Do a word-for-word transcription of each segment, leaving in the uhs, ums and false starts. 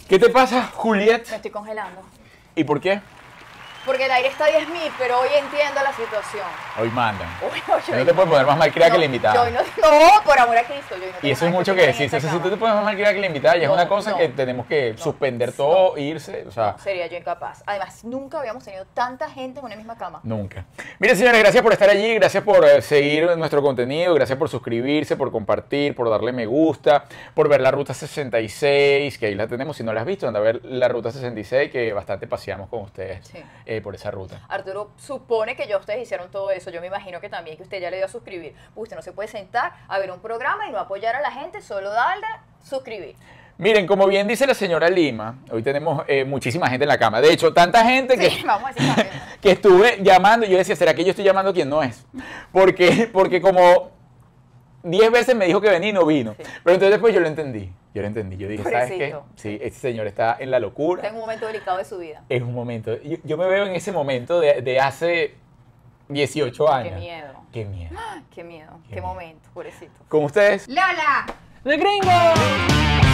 ¿Qué te pasa, Juliet? Me estoy congelando. ¿Y por qué? Porque el aire está a diez mil, pero hoy entiendo la situación. Hoy mandan. Hoy no, yo No te puedes poner más malcriada no, que la invitada. yo no, no, por amor a Cristo. Yo no Y tengo eso es nada mucho que ver en decir. esta O sea, si tú cama. te pones más malcriada que la invitada, ya es No, una cosa no. que tenemos que No, suspender no. todo, irse. O sea, Sería yo incapaz. Además, nunca habíamos tenido tanta gente en una misma cama. nunca. Miren, señores, gracias por estar allí, gracias por eh, seguir nuestro contenido, gracias por suscribirse, por compartir, por darle me gusta, por ver la Ruta sesenta y seis, que ahí la tenemos. Si no la has visto, anda a ver la Ruta sesenta y seis, que bastante paseamos con ustedes Sí. eh, por esa ruta. Arturo supone que ya ustedes hicieron todo eso. Yo me imagino que también que usted ya le dio a suscribir. Usted no se puede sentar a ver un programa y no apoyar a la gente, solo darle suscribir. Miren, como bien dice la señora Lima, hoy tenemos eh, muchísima gente en la cama. De hecho, tanta gente que, Sí, vamos a decir también. que estuve llamando. Yo decía, ¿será que yo estoy llamando a quien no es? Porque, porque como diez veces me dijo que venía y no vino. Sí. Pero entonces después yo lo entendí. Yo lo entendí. Yo dije, ¿sabes qué? Pobrecito. Sí, este señor está en la locura. Está en un momento delicado de su vida. Es un momento. Yo, yo me veo en ese momento de, de hace dieciocho años. Qué miedo. Qué miedo. Qué miedo. Qué Qué, miedo. momento, pobrecito. Con ustedes. Lola. ¡De gringo!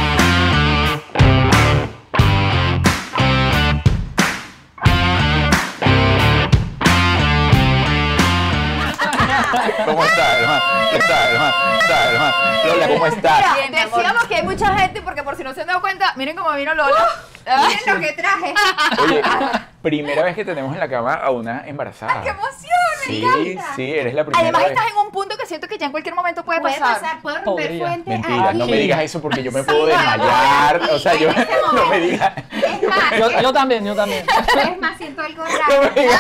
¿Cómo estás, hermano? ¿Qué tal, hermano? ¿Qué tal, hermano? Lola, ¿cómo estás? Mira, Bien, mi amor. decíamos que hay mucha gente porque por si no se han dado cuenta, miren cómo vino Lola. Ah, Miren lo que traje. Oye, primera vez que tenemos en la cama a una embarazada. ¡Qué emoción! Me Sí, encanta. sí, eres la primera Además vez. estás en un punto que siento que ya en cualquier momento puede, Puede pasar. pasar, puedo romper Podría. fuente Mentira, aquí. no me digas eso porque yo me puedo Sí, desmayar. no, O sea, en yo este no me momento. digas. Es más, Yo, yo también, yo también. es más, siento algo No me raro. digas.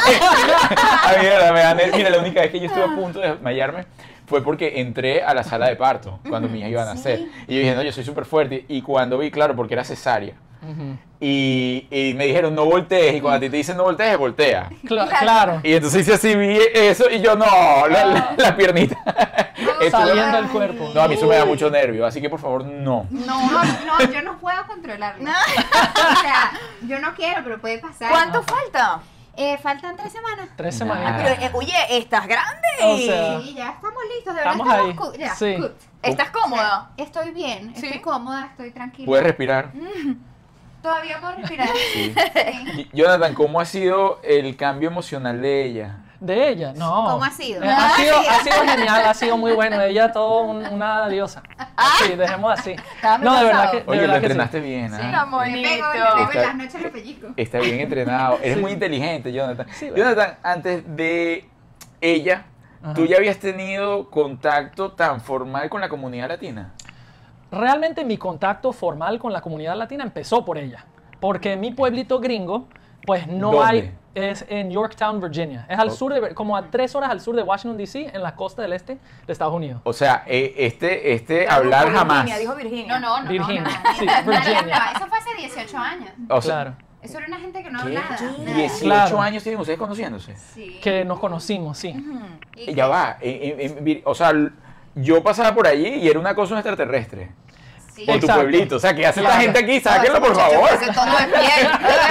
A mí, de verdad, me da nervios. Mira, la única vez que yo estuve a punto de desmayarme fue porque entré a la sala de parto cuando mi hija iba a nacer. Sí. Y yo dije, no, yo soy súper fuerte. Y cuando vi, claro, porque era cesárea. Ujú. Y, y me dijeron, no voltees. Y cuando a ti te dicen no voltees, voltea. Cla- claro. Y entonces hice así, vi eso y yo, no, la, la, la piernita. Estuve- Saliendo del cuerpo. No, a mí eso me da mucho nervio, así que por favor, no. No, no, yo no puedo controlarlo. O sea, yo no quiero, pero puede pasar. ¿Cuánto falta? Eh, faltan tres semanas. Tres Nada. semanas. Pero, eh, oye, estás grande. O sea, Sí, ya estamos listos. De verdad Estamos estamos, ahí. cu- ya, Sí. good. ¿Estás O sea, cómoda? estoy bien, Sí. estoy cómoda, estoy tranquila. ¿Puedes respirar? Todavía puedo respirar. Sí. Sí. Y- Jonathan, ¿cómo ha sido el cambio emocional de ella? de ella, no. ¿Cómo ha sido? Eh, ha sido? Ha sido genial, ha sido muy bueno. Ella todo un- una diosa. Sí, dejemos así. Estaba No, de verdad que, de Oye, lo verdad que sí. entrenaste bien, Sí, ¿ah? amor. Le pego, le Bonito. pego en Está- las noches de pellizco. Está bien entrenado. Eres Sí. muy inteligente, Jonathan. Sí, ¿verdad? Jonathan, antes de ella, Ajá. ¿tú ya habías tenido contacto tan formal con la comunidad latina? Realmente mi contacto formal con la comunidad latina empezó por ella. Porque en mi pueblito gringo, pues no ¿Dónde? hay, es en Yorktown, Virginia. Es al Ok. sur de, como a tres horas al sur de Washington, D C, en la costa del este de Estados Unidos. O sea, eh, este, este hablar Virginia, jamás. dijo Virginia. No, no, no. Virginia, No, nada. sí, Nada, Virginia. nada, eso fue hace dieciocho años. O sea, Claro. Eso era una gente que no ¿qué? hablaba. nada. dieciocho Claro. años tienen ustedes conociéndose. Sí. Que nos conocimos, sí. Y Ya que- va. en- en- en Vir- o sea, l- yo pasaba por allí y era una cosa un extraterrestre. Sí. En tu Exacto. pueblito. O sea, ¿qué hace esta Claro. gente aquí? No, Sáquenlo, ese por muchacho favor. parece tono de piel.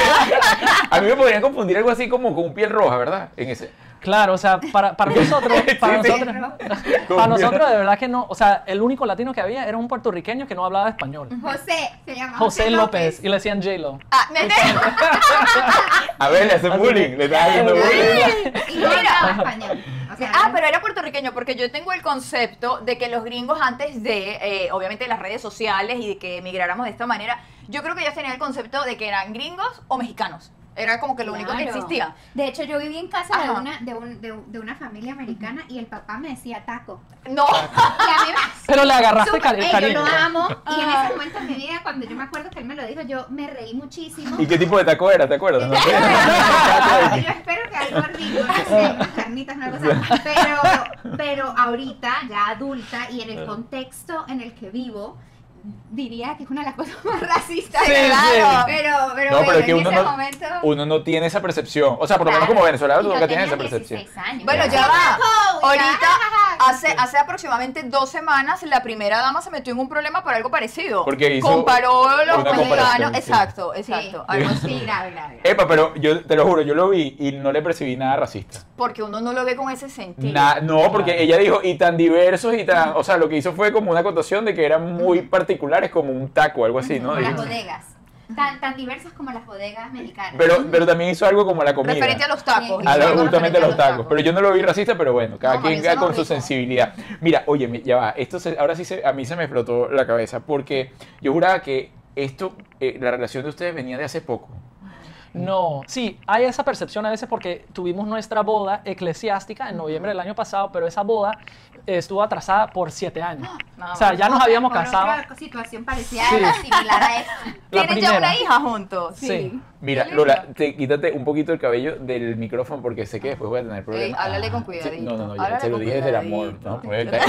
A mí me podrían confundir algo así como con piel roja, ¿verdad? En ese. Claro, o sea, para, para nosotros, para Sí, sí. nosotros, Con para piel- nosotros de verdad que no, o sea, el único latino que había era un puertorriqueño que no hablaba español. José, se llama José López, y le decían J-Lo. Ah, ¿me entiendes? A ver, le hacen Así bullying. que- Le están haciendo bullying. Y no hablaba español. O sea, Ah, pero era puertorriqueño, porque yo tengo el concepto de que los gringos antes de, eh, obviamente, las redes sociales y de que emigráramos de esta manera, yo creo que ellos tenían el concepto de que eran gringos o mexicanos. Era como que lo único que claro. existía. De hecho, yo viví en casa de Ajá. una, de, un- de, un- de una familia americana y el papá me decía taco. No. Y a mí me Pero le agarraste Súper, cari- ey, cariño. yo lo amo. Y en Ajá. ese momento de mi vida, cuando yo me acuerdo que él me lo dijo, yo me reí muchísimo. ¿Y qué tipo de taco era? ¿Te acuerdas? No sé. Yo espero que algo rico, no sé, unas carnitas, una cosa. Pero, pero ahorita, ya adulta y en el contexto en el que vivo, diría que es una de las cosas más racistas. Sí, de- sí. Pero, pero, No, pero bueno, es que en uno ese no, momento. uno no tiene esa percepción. O sea, por lo menos Claro. como venezolano, Y tú yo nunca tienes esa tenía percepción. dieciséis años. Bueno, Ya. ya va. Taco, y Ahorita, ya. hace, hace aproximadamente dos semanas, la primera dama se metió en un problema por algo parecido. Porque hizo Comparó los una mexicanos. comparación, sí. Exacto, Sí, exacto. Algo así. sí, grave, grave. Epa, pero yo te lo juro, yo lo vi y no le percibí nada racista. Porque uno no lo ve con ese sentido. Na- no, porque ella dijo, y tan diversos y tan... O sea, lo que hizo fue como una acotación de que eran muy particulares como un taco o algo así, ¿no? Como las Dijo- bodegas. tan, tan diversas como las bodegas mexicanas. Pero, pero también hizo algo como la comida. Referente a los tacos. Sí. A lo- Hizo algo justamente a los referente tacos. Pero yo no lo vi racista, pero bueno, cada No, quien a mí cada eso con no su rico. sensibilidad. Mira, oye, mi- ya va, esto se- ahora sí se- a mí se me explotó la cabeza porque yo juraba que esto, eh, la relación de ustedes venía de hace poco. No, sí, hay esa percepción a veces porque tuvimos nuestra boda eclesiástica en noviembre del año pasado, pero esa boda estuvo atrasada por siete años. No, O sea, ya nos Otra- habíamos por casado. Otra situación parecida, Sí. similar a esta. La ¿Tienen ya primera. una hija juntos? Sí. Mira, Qué lindo. Lola, te, quítate un poquito el cabello del micrófono porque sé que después voy a tener Ey, problemas. háblale con Sí, cuidadito. no, no, no, ya Háblale te lo con dije desde el amor. cuidadito. ¿no? Puede Yo caer.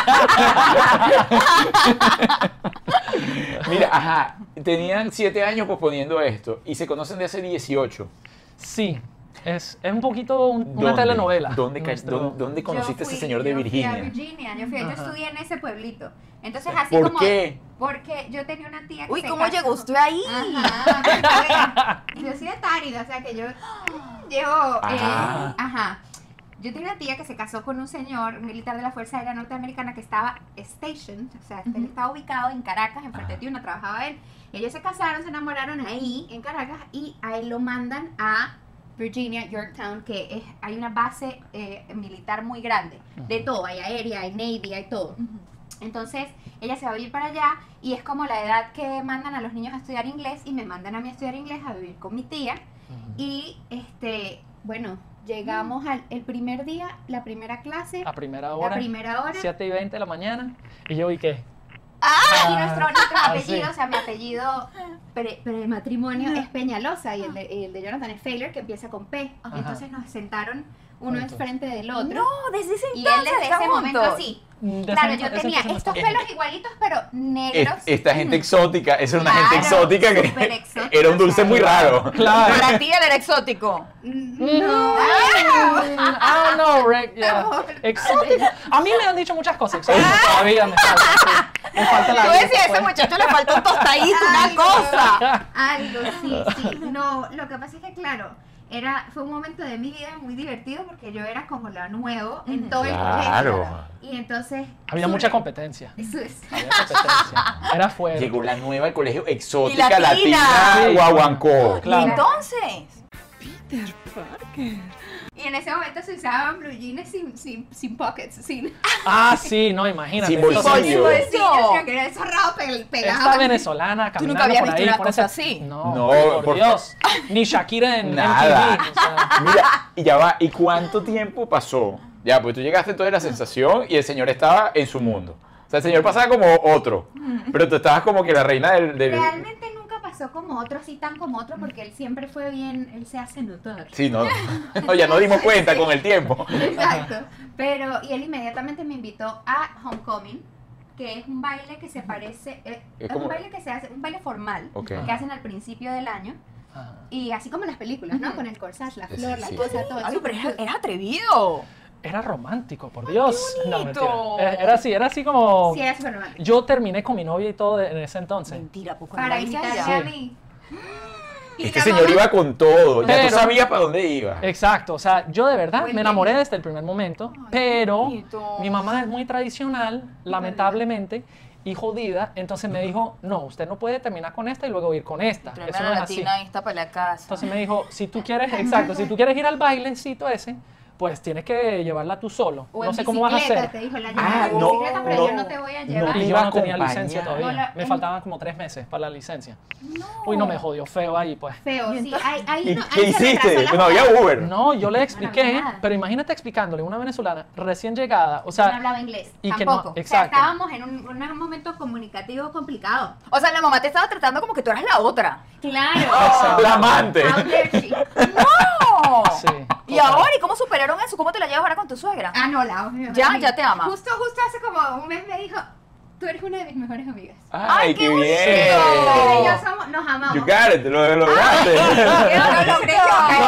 Mira, ajá, tenían siete años posponiendo esto y se conocen de hace dieciocho. Sí, es, es un poquito un- una ¿Dónde? telenovela. ¿Dónde, ca- nuestro- dónde- dónde conociste Yo a ese fui- señor de yo fui Virginia? a Virginia, yo, fui, yo Ajá. estudié en ese pueblito. Entonces, así ¿Por como. qué? Porque yo tenía una tía que Uy, se ¿cómo casó- llegó usted ahí? Ajá, porque, yo soy de Tárida, o sea que yo llevo. eh, Ah. ajá. Yo tenía una tía que se casó con un señor, un militar de la Fuerza Aérea Norteamericana que estaba stationed, o sea, él estaba ubicado en Caracas, en Fuerte Tiuna, trabajaba él. Ellos se casaron, se enamoraron ahí, en Caracas, y a él lo mandan a Virginia, Yorktown, que es, hay una base eh, militar muy grande, de todo, hay aérea, hay navy, hay todo. Entonces, ella se va a vivir para allá y es como la edad que mandan a los niños a estudiar inglés y me mandan a mí a estudiar inglés, a vivir con mi tía. Y, este, bueno, llegamos al el primer día, la primera clase, A primera la hora, primera hora. siete y veinte de la mañana, y yo, ¿y qué? Ah, y nuestro, nuestro Ah, apellido, sí. o sea, mi apellido pre, matrimonio es Peñalosa y el de, el de Jonathan es Failer, que empieza con P. Ajá. Y entonces nos sentaron uno Juntos. enfrente del otro. No, desde ese Y entonces él desde están ese momento juntos. así. De Claro, ese- yo ese tenía entonces no estos estaba. pelos igualitos, pero Es- negros. esta gente exótica, esa era una Claro, gente exótica que súper exótica, era un dulce o sea, muy raro. Claro. Para ti él era exótico. No. Ah, no, Rick, yeah. Exótico. A mí me han dicho muchas cosas exóticas todavía, me falta, sí. Me falta la Yo vida, decía, a ese pues. muchacho le falta un tostadito, Ay, una cosa. Algo, sí, sí. No, lo que pasa es que, claro, era, fue un momento de mi vida muy divertido porque yo era como lo nuevo en Ujú. todo el Claro. colegio. Y entonces. Había su- mucha competencia. Eso es. Había competencia. Era fuerte. Llegó la nueva al colegio exótica, Y latina. latina, Sí. guaguancó. Claro. Y entonces, Y en ese momento se usaban blue jeans sin, sin, sin pockets, sin. Ah, sí, no, imagínate. Sin Entonces, bolsillo. bolsillos, que era cerrado, pe- pegado. esta venezolana Tú caminando nunca habías por visto ahí, una por cosa ese- así. No, No, por, por- Dios. Ni Shakira en Nada. M T V. o sea. Mira, y ya va, ¿y cuánto tiempo pasó? Ya, pues tú llegaste entonces a la sensación y el señor estaba en su mundo. O sea, el señor pasaba como otro, pero tú estabas como que la reina del... del- Realmente nunca pasó como otro, así tan como otro, porque él siempre fue bien, él se hace notar. Sí, no, no, ya nos dimos cuenta con el tiempo. Exacto. Pero, y él inmediatamente me invitó a Homecoming, que es un baile que se parece, eh, Es es, como- un baile que se hace, un baile formal, Ok. que hacen al principio del año, Ah. y así como en las películas, ¿no? Con el corsage, la Sí, flor, sí, la sí. cosa, todo ay, eso. pero eres, eres atrevido. Era romántico, por Dios. No, bonito. mentira. Eh, Era así, era así como... Sí, era súper romántico. Yo terminé con mi novia y todo en ese entonces. Mentira, pues Para cuando invitarme allá. a Sí. mí. Y Este la señor mamá- iba con todo, ya Pero- tú sabías para dónde iba. Exacto, o sea, yo de verdad Buen me enamoré genio. desde el primer momento, Ay, pero qué bonito. mi mamá es muy tradicional, lamentablemente, y jodida, entonces me dijo, no, usted no puede terminar con esta y luego ir con esta. Eso Tremenda no es así. latina esta para la casa. Entonces me dijo, si tú quieres, exacto, si tú quieres ir al bailecito ese, pues tienes que llevarla tú solo. O No en sé cómo vas a bicicleta, hacer. te dijo la Ah, llevaba en no, bicicleta, pero no, yo no te voy a no llevar. te Y iba yo no a tenía acompañar. licencia todavía. No, la- Me en- faltaban como tres meses para la licencia. No. Uy, no me jodió feo ahí, pues. Feo, Y sí. entonces- Ahí, ahí ¿Y no, qué ahí se retrasó hiciste? la No había boda. Uber. No, yo le No expliqué, había nada. pero imagínate explicándole, una venezolana recién llegada, o No sea, hablaba inglés, y que no- tampoco. O sea, exacto. estábamos en un, un momento comunicativo complicado. O sea, la mamá te estaba tratando como que tú eras la otra. Claro. La amante. How dare she. ¡No! sí. ¿Y ahora? ¿Y cómo superaron eso? ¿Cómo te la llevas ahora con tu suegra? Ah, no, la mi mejor Ya, amiga. ya te ama. Justo, justo hace como un mes me dijo, tú eres una de mis mejores amigas. Ay, Ay, qué qué bien. Ella y yo somos, nos amamos. You got it, lo lograste. Yo no lo creo.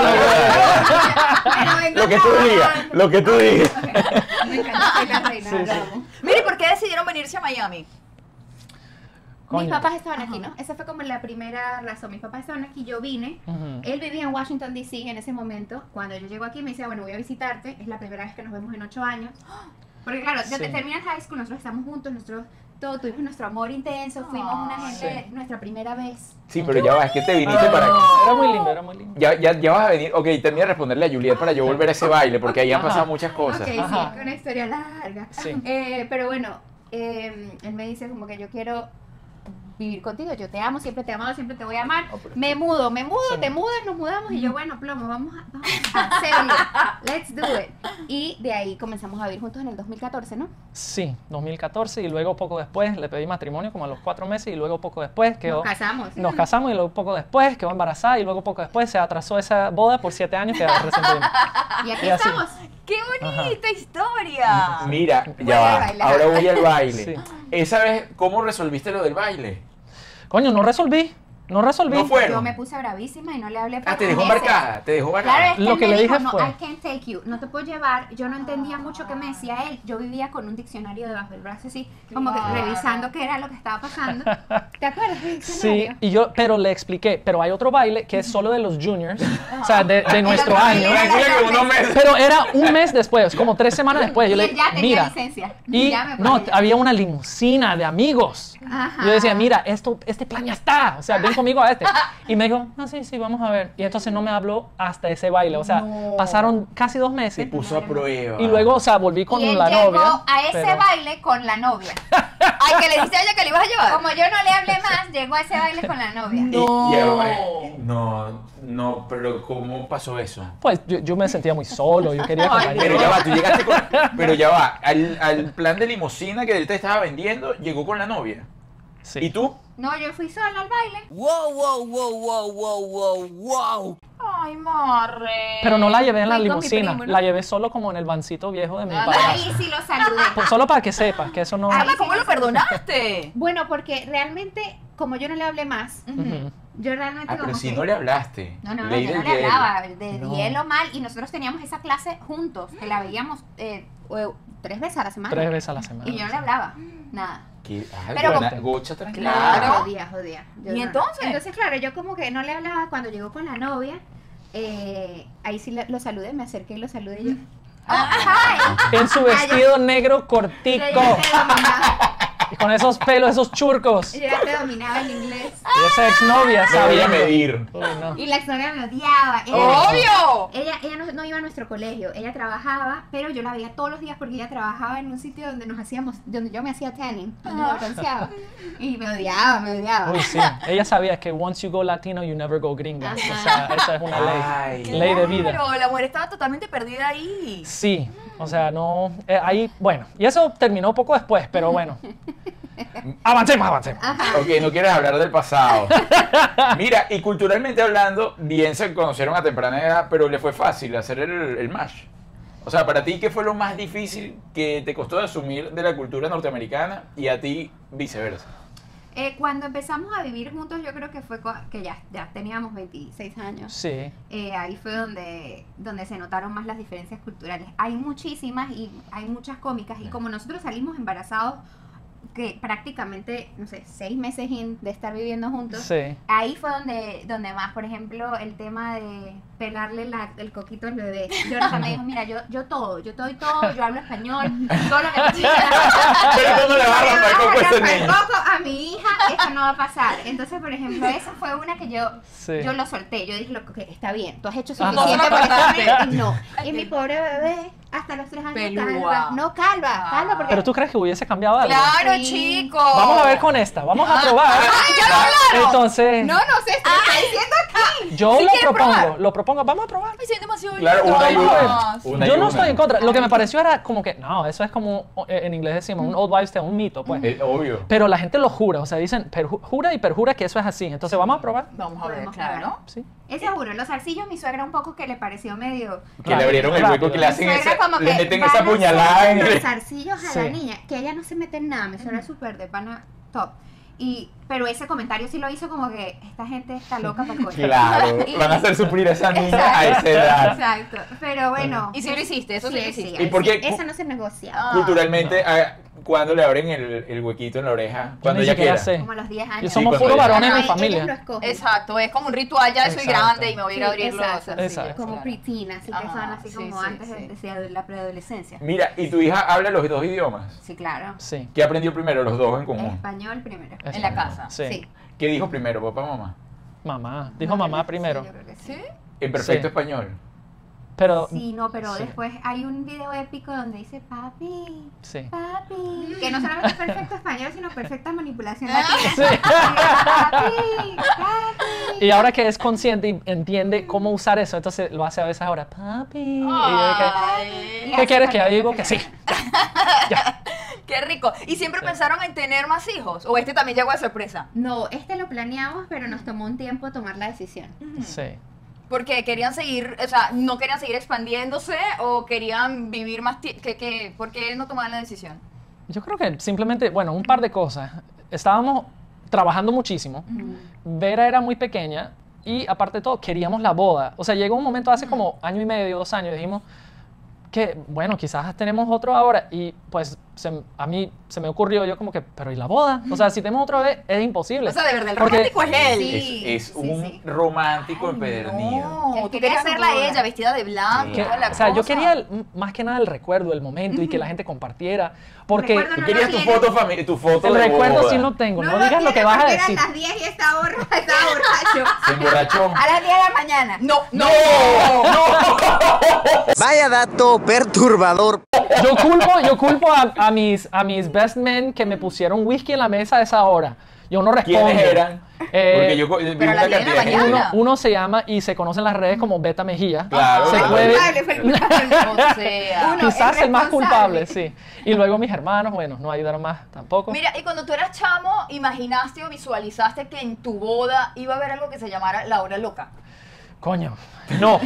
Pero vengo Lo que tú digas, trabajando. lo que tú digas. Me encanta, soy la reina. Sí, la sí. amo. Mire, ¿por qué decidieron venirse a Miami? Coño. Mis papás estaban aquí, ¿no? Esa fue como la primera razón. Mis papás estaban aquí, yo vine. Ujú. Él vivía en Washington, D C en ese momento. Cuando yo llego aquí me decía, bueno, voy a visitarte. Es la primera vez que nos vemos en ocho años. Porque claro, desde Sí. terminar high school, nosotros estamos juntos, nosotros todo, tuvimos nuestro amor intenso, fuimos una gente, Sí. nuestra primera vez. Sí, pero ya va, es que te viniste Ah, para acá. Era muy lindo, era muy lindo. Ya, ya, ya vas a venir. Ok, termina de responderle a Juliet para yo volver a ese baile, porque ahí han Ajá. pasado muchas cosas. Ok, sí, Ajá. es una historia larga. Sí. Eh, pero bueno, eh, él me dice como que yo quiero vivir contigo, yo te amo, siempre te he amado, siempre te voy a amar. Oh, pero- Me mudo, me mudo, Sí. te mudas, nos mudamos y yo, bueno, plomo, vamos a, vamos a hacerlo. Let's do it. Y de ahí comenzamos a vivir juntos en el dos mil catorce, ¿no? Sí, dos mil catorce y luego poco después le pedí matrimonio como a los cuatro meses y luego poco después quedó... Nos casamos. Nos casamos y luego poco después quedó embarazada y luego poco después se atrasó esa boda por siete años que recién tuvimos. Y aquí Y así. estamos. ¡Qué bonita historia! Mira, Voy ya a va. bailar. Ahora voy al baile. Sí. Esa vez, ¿cómo resolviste lo del baile? Coño, no resolví, no resolví. No fue. Yo me puse bravísima y no le hablé por Ah, te dejó meses. marcada, te dejó marcada. Claro, es que Lo él que me le dijo, dije no, fue- I can't take you, no te puedo llevar. Yo no entendía mucho qué me decía él. Yo vivía con un diccionario debajo del brazo así, como que Claro. revisando qué era lo que estaba pasando. ¿Te acuerdas del Sí, diccionario? y yo, pero le expliqué, pero hay otro baile que es solo de los juniors, o sea, de, de nuestro otro año. baile Tranquila que unos meses. Pero era un mes después, como tres semanas después. Yo Y le él ya tenía mira, licencia. y Ya me no, podía llevar. había una limusina de amigos. Ajá. Yo decía, mira, esto, este plan ya está, o sea, ven conmigo a este. Y me dijo, no, sí, sí, vamos a ver. Y entonces no me habló hasta ese baile, o sea, No. pasaron casi dos Se meses. puso a prueba. Y luego, o sea, volví con y él la llegó novia. a ese pero- baile con la novia. Ay, que le dijiste a ella que le ibas a llevar. Como yo no le hablé más, llegó a ese baile con la novia. Y- No. ya va, no, no, pero ¿cómo pasó eso? Pues yo, yo me sentía muy solo, yo quería compañía. Pero ya va, tú llegaste con... Pero ya va, al, al plan de limusina que él te estaba vendiendo, llegó con la novia. Sí. ¿Y tú? No, yo fui sola al baile. Wow, wow, wow, wow, wow, wow, wow. Ay, Marre. Pero no la llevé en la Fui con mi limusina, primo, ¿no? la llevé solo como en el vancito viejo de mi Ah, padrastro. Ahí sí lo saludé. Pues solo para que sepas que eso no... Ahí Carla, sí ¿cómo lo lo perdonaste? Bueno, porque realmente, como yo no le hablé más, Ujú. yo realmente Ah, pero como si que- no le hablaste. No, no, no, Ley yo no del le hielo. hablaba de No. hielo mal y nosotros teníamos esa clase juntos, que la veíamos eh, o- tres veces a la semana. Tres veces a la semana. Y yo no le hablaba, nada. Que- ah, Pero buena, como- gocha tranquila. Claro. Jodía, jodía. Yo ¿Y no- entonces? Entonces, claro, yo como que no le hablaba cuando llegó con la novia. eh, ahí sí le- lo saludé, me acerqué y lo saludé y yo. ¡Ajá! En su vestido negro Yo cortico, ya te dominaba, y con esos pelos, esos churcos. yo ya te dominaba el inglés. Y esa exnovia Me voy a sabía. medir. Uy, no. Y la exnovia me odiaba. Ella, ¡Obvio! ella, ella no, no iba a nuestro colegio, ella trabajaba, pero yo la veía todos los días porque ella trabajaba en un sitio donde nos hacíamos, donde yo me hacía tanning, donde me bronceaba. Y me odiaba, me odiaba. Uy, sí. Ella sabía que once you go latino, you never go gringa. O Ajá. sea, esa es una ley. Ay. Ley de vida. Pero la mujer estaba totalmente perdida ahí. Sí, o sea, no. eh, ahí, bueno, y eso terminó poco después, pero bueno. Avancemos, avancemos. Ok, no quieres hablar del pasado. Mira, y culturalmente hablando, bien se conocieron a temprana edad, pero le fue fácil hacer el, el match. O sea, para ti, ¿qué fue lo más difícil que te costó de asumir de la cultura norteamericana y a ti viceversa? Eh, cuando empezamos a vivir juntos, yo creo que fue co- que ya, ya teníamos veintiséis años. Sí, Eh, ahí fue donde, donde se notaron más las diferencias culturales. Hay muchísimas y hay muchas cómicas. Y como nosotros salimos embarazados, que prácticamente, no sé, seis meses in de estar viviendo juntos, sí. ahí fue donde, donde más, por ejemplo, el tema de pelarle la- el coquito al bebé. Jonathan me dijo, mira, yo, yo todo, yo doy todo, yo hablo español, todo lo que tú quieras. Pero tú no le vas a Pero romper el coco a vamos ese romper el niño. coco a mi hija, eso no va a pasar. Entonces, por ejemplo, esa fue una que yo, Sí. yo lo solté. Yo dije, lo que está bien, tú has hecho Ajá. suficiente No se por lo esta cortaste. vez. Y no. Y mi pobre bebé, hasta los tres años Pelúa. calva. No calva, calva porque... Pero tú crees que hubiese cambiado algo. Claro, Sí. chico. Vamos a ver con esta, vamos a probar. Ay, ya lo hablaron. Entonces, No, no sé, te lo está diciendo aquí. yo ¿Sí lo quieres propongo, probar? lo propongo, vamos a probar. Ay, soy demasiado Claro, linda. una y una. Vamos. Una y Yo no una. estoy en contra. Lo que me pareció era como que, no, eso es como, eh, en inglés decimos, un old wives' tale, un mito, pues. Eh, obvio. Pero la gente lo jura, o sea, dicen, perju- jura y perjura que eso es así. Entonces, vamos a probar. Vamos a ver, Podemos claro. Sí. Ese juro, los zarcillos, mi suegra un poco que le pareció medio... Que Claro, le abrieron el rápido. hueco, que le Mi hacen suegra esa, como le que meten van esa a puñalada en hacer el... los zarcillos a Sí. la niña, que ella no se mete en nada, mi suegra es súper de pana top. Y pero ese comentario sí lo hizo como que esta gente está loca para el coño. Claro, Y- van a hacer sufrir a esa niña Exacto. a esa edad. Exacto, pero bueno. Y sí lo hiciste, eso sí lo hiciste. ¿Y por qué? Esa no se negocia. Ah. Culturalmente, ah, cuando le abren el, el huequito en la oreja, Yo cuando ni ella siquiera quiera. sé. Como a los diez Y años. somos Sí, puros cuando varones en mi Ajá, ellos lo familia. escogen. Exacto, es como un ritual, ya soy Exacto. grande y me voy a ir a Sí, abrirlo. exacto. o sea, Exacto. sí, Como claro. preteen, así que Ajá, son así sí, como sí, antes sí. de, de la preadolescencia. Mira, ¿y tu hija habla los dos idiomas? Sí, claro. Sí. ¿Qué aprendió primero, los dos en común? Español primero. En la casa. Sí. Sí. ¿Qué dijo primero, papá o mamá? Mamá. Dijo No, mamá sí, primero. yo creo que sí. ¿Sí? En perfecto Sí. español. Pero. Sí, no, pero Sí. después hay un video épico donde dice papi, Sí. papi, que no solamente es perfecto español, sino perfecta manipulación Ah. latina. Sí. Papi, papi. Y ahora que es consciente y entiende cómo usar eso, entonces lo hace a veces ahora, papi. Y yo de que, Ay, ¿qué quieres que yo digo? Que sí. qué rico. ¿Y siempre pensaron en tener más hijos? ¿O este también llegó de sorpresa? No, este lo planeamos, pero nos tomó un tiempo tomar la decisión. Sí. Porque querían seguir, o sea, no querían seguir expandiéndose o querían vivir más tiempo. ¿Qué, qué, ¿Por qué no tomaban la decisión? Yo creo que simplemente, bueno, un par de cosas. Estábamos trabajando muchísimo. Vera era muy pequeña y aparte de todo queríamos la boda. O sea, llegó un momento hace como año y medio, dos años, dijimos que, bueno, quizás tenemos otro ahora y pues se- a mí se me ocurrió yo como que, pero ¿y la boda? O sea, si tenemos otro bebé es imposible. O sea, de verdad, el Porque- romántico es él. Sí. Es, es sí, un sí. romántico empedernido. No, Él tú quería querías su verla a boda. ella vestida de blanco, Sí. toda la O sea, yo cosa. quería el- m- más que nada el recuerdo, el momento y que la gente compartiera. Porque Recuerdo Tú no querías lo tu tiene. foto, fami- tu foto el de recuerdo boda. sí lo tengo. No, lo digas lo tiene que vas a porque decir. eran las diez y estaba borracho. Estaba borracho. Se emborrachó. A las diez de la mañana. No, no. Vaya dato perturbador. Yo culpo, yo culpo a, a mis, a mis best men que me pusieron whisky en la mesa a esa hora. Yo no respondo. ¿Quiénes eran? Eh, Porque yo co- vi pero a una las diez de la cantidad de gente. mañana. Uno, uno se llama y se conoce en las redes como Beta Mejía. Claro, Se Fue el claro. puede- culpable, fue el culpable. O sea. Uno, Quizás el más responsable. culpable, sí. Y luego mis hermanos, bueno, no ayudaron más tampoco. Mira, y cuando tú eras chamo, ¿imaginaste o visualizaste que en tu boda iba a haber algo que se llamara la hora loca? Coño, no.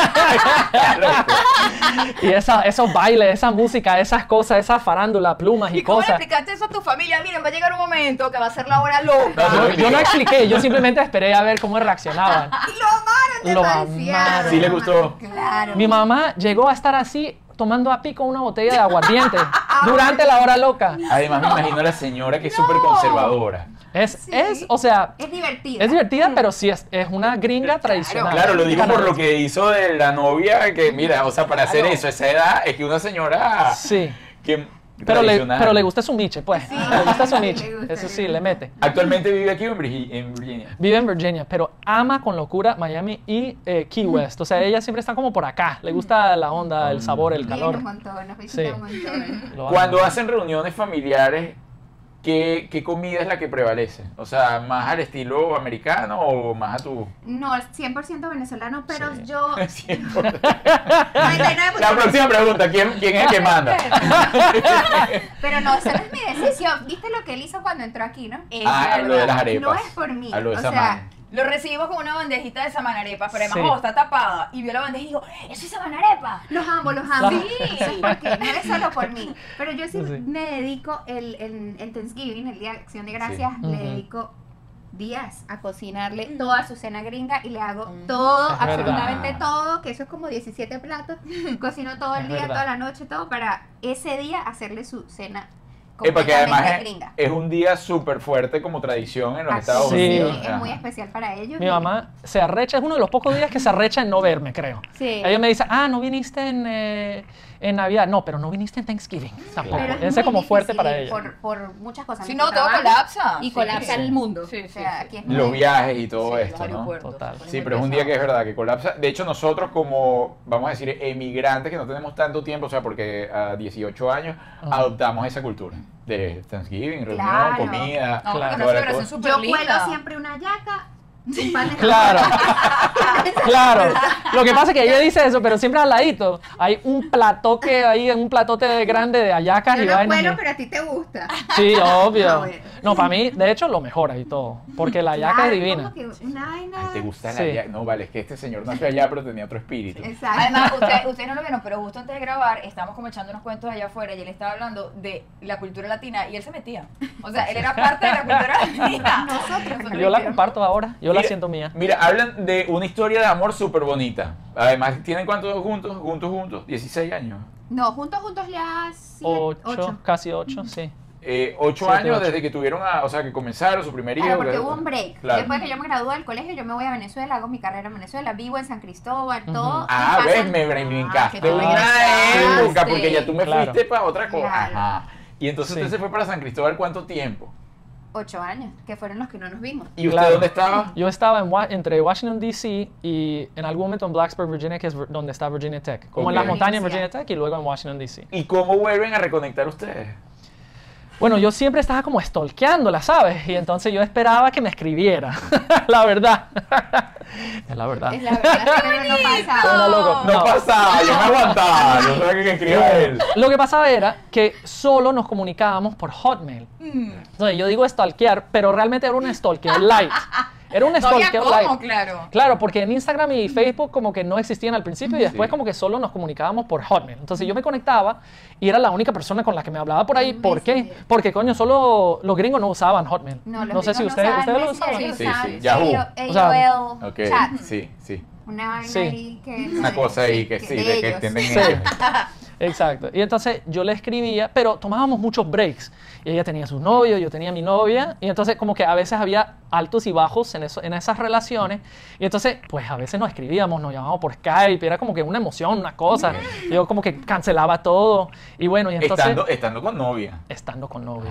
Loco. Y esa, esos bailes, esa música, esas cosas, esas farándulas, plumas y, ¿Y cómo le cosas. explicaste eso a tu familia? Miren, va a llegar un momento que va a ser la hora loca. No, Yo, yo no expliqué, yo simplemente esperé a ver cómo reaccionaban. Lo Lo amaron demasiado. amaron. Sí le gustó. Claro. Mi mamá llegó a estar así tomando a pico una botella de aguardiente durante la hora loca. Además, me imagino a la señora que es súper conservadora. Es, Sí. es, o sea, Es divertido. es divertida, pero sí es, es una gringa tradicional. Claro, lo digo por lo que hizo de la novia, que mira, o sea, para hacer Claro. eso, esa edad, es que una señora Sí, que pero le, tradicional. pero le gusta su miche, pues. Sí, le gusta su le miche. gusta, Eso le sí, gusta. le mete. Actualmente vive aquí en Virgi- en Virginia. Vive en Virginia, pero ama con locura Miami y eh, Key West. O sea, ella siempre está como por acá. Le gusta la onda, el sabor, el Viene calor. un montón, nos visita Sí. un montón. Lo ama. Cuando hacen reuniones familiares, ¿qué, qué comida es la que prevalece? O sea, ¿más al estilo americano o más a tu...? No, cien por ciento venezolano, pero Sí. yo... cien por ciento. noventa y nueve por ciento La próxima pregunta, ¿quién, quién es el que manda? Pero no, esa no es mi decisión. ¿Viste lo que él hizo cuando entró aquí, no? Es Ah, verdad. lo de las arepas. No es por mí. A lo de o esa sea, mano. Lo recibimos con una bandejita de samanarepa, pero además, Sí. oh, está tapada. Y vio la bandeja y dijo, ¡eso es samanarepa! los amo, los amo. Sí. Eso es porque no es solo por mí. Pero yo sí, Sí. me dedico, el, el, el Thanksgiving, el Día de Acción de Gracias, Sí. le Ujú. dedico días a cocinarle toda su cena gringa y le hago todo, Es verdad. absolutamente todo, que eso es como diecisiete platos. Cocino todo el Es día, verdad. toda la noche, todo para ese día hacerle su cena Eh, porque además completamente es, gringa. es un día súper fuerte como tradición en los Así Estados Sí. Unidos. es Ajá. muy especial para ellos. Mi y- mamá se arrecha, es uno de los pocos días que se arrecha en no verme, creo. Sí. Ella me dice, ah, no viniste en, eh, en Navidad. No, pero no viniste en Thanksgiving tampoco. Pero es Ese es muy como fuerte difícil para ella. Por, por muchas cosas. Si nuestro no, todo trabajo, colapsa. Y Sí, colapsa sí. el mundo. Sí, o sí, sea, sí. aquí es Los muy- viajes y todo Sí, esto, los ¿no? aeropuertos. Total. muy Sí, pero es un día que es verdad que colapsa. De hecho, nosotros como, vamos a decir, emigrantes que no tenemos tanto tiempo, o sea, porque a dieciocho años Ajá. adoptamos esa cultura de Thanksgiving, reunión, Claro. comida, No, Claro. porque una toda la celebración cosa. súper Yo linda. cuelo siempre una yaca, Un pan de Claro, jamón. claro. Lo que pasa es que ella dice eso, pero siempre al ladito hay un platoque ahí, un platote grande de hallacas Yo y no vainas. cuelo, y- pero a ti te gusta. Sí, obvio. Ah, bueno. No, para mí, de hecho, lo mejora y todo. Porque la hallaca Claro, es divina. como que una vaina. Ay, ¿te gusta la Sí. hallaca? No, vale, es que este señor nació allá, pero tenía otro espíritu. Exacto. Además, ustedes, ustedes no lo vieron, pero justo antes de grabar estábamos como echando unos cuentos allá afuera y él estaba hablando de la cultura latina y él se metía. O sea, él era parte de la cultura latina. Nosotros. Yo la comparto ahora, yo la Mira- siento mía. Mira, hablan de una historia de amor súper bonita. Además, ¿tienen cuántos juntos? Juntos, juntos. dieciséis años. No, juntos, juntos ya siete, Ocho, ocho. casi ocho, sí. Eh, ocho Siete, años ocho. desde que tuvieron, a, o sea, que comenzaron su primer hijo. Claro, porque que- hubo un break. Claro. Después que yo me gradué del colegio, yo me voy a Venezuela, hago mi carrera en Venezuela, vivo en San Cristóbal, todo. Ah, y ves, pasan- me brincaste que tú una regresaste. época, porque ya tú me Claro. fuiste para otra cosa. Claro. Ajá. Y entonces Sí. usted se fue para San Cristóbal, ¿cuánto tiempo? Ocho años, que fueron los que no nos vimos. ¿Y usted Claro. dónde estaba? Yo estaba en, Wa- entre Washington, D C y en algún momento en Blacksburg, Virginia, que es vir- donde está Virginia Tech. Como en las Ok. montañas en Universidad. Virginia Tech y luego en Washington, D C. ¿Y cómo vuelven a reconectar ustedes? Bueno, yo siempre estaba como stalkeándola, ¿sabes? Y entonces yo esperaba que me escribiera. La verdad. Es la verdad. Es la verdad, pero no pasa. Suena loco. No, No. pasaba, yo me aguantaba, yo sabía que escribía él. Lo que pasaba era que solo nos comunicábamos por Hotmail. Entonces yo digo stalkear, pero realmente era un stalker light. Era un No había stalker cómo, light. claro. Claro, porque en Instagram y Facebook como que no existían al principio y después Sí. como que solo nos comunicábamos por Hotmail. Entonces yo me conectaba y era la única persona con la que me hablaba por ahí. ¿Por qué? Messenger. Porque coño, solo los gringos no usaban Hotmail. No, los No sé si gringos ustedes, usaban ustedes lo Messenger, usaban. ellos Sí, usaban sí, Yahoo. A- O sea, AOL Ok, Chat. sí, sí. Una vaina Sí. ahí que... Una cosa ahí que sí, de que ellos. entienden Sí. ellos. Exacto. Y entonces yo le escribía, pero tomábamos muchos breaks. Y ella tenía sus novios, yo tenía mi novia. Y entonces como que a veces había altos y bajos en, eso, en esas relaciones. Y entonces, pues a veces nos escribíamos, nos llamábamos por Skype. Era como que una emoción, una cosa. Y yo como que cancelaba todo. Y bueno, y entonces... Estando, estando con novia. estando con novia.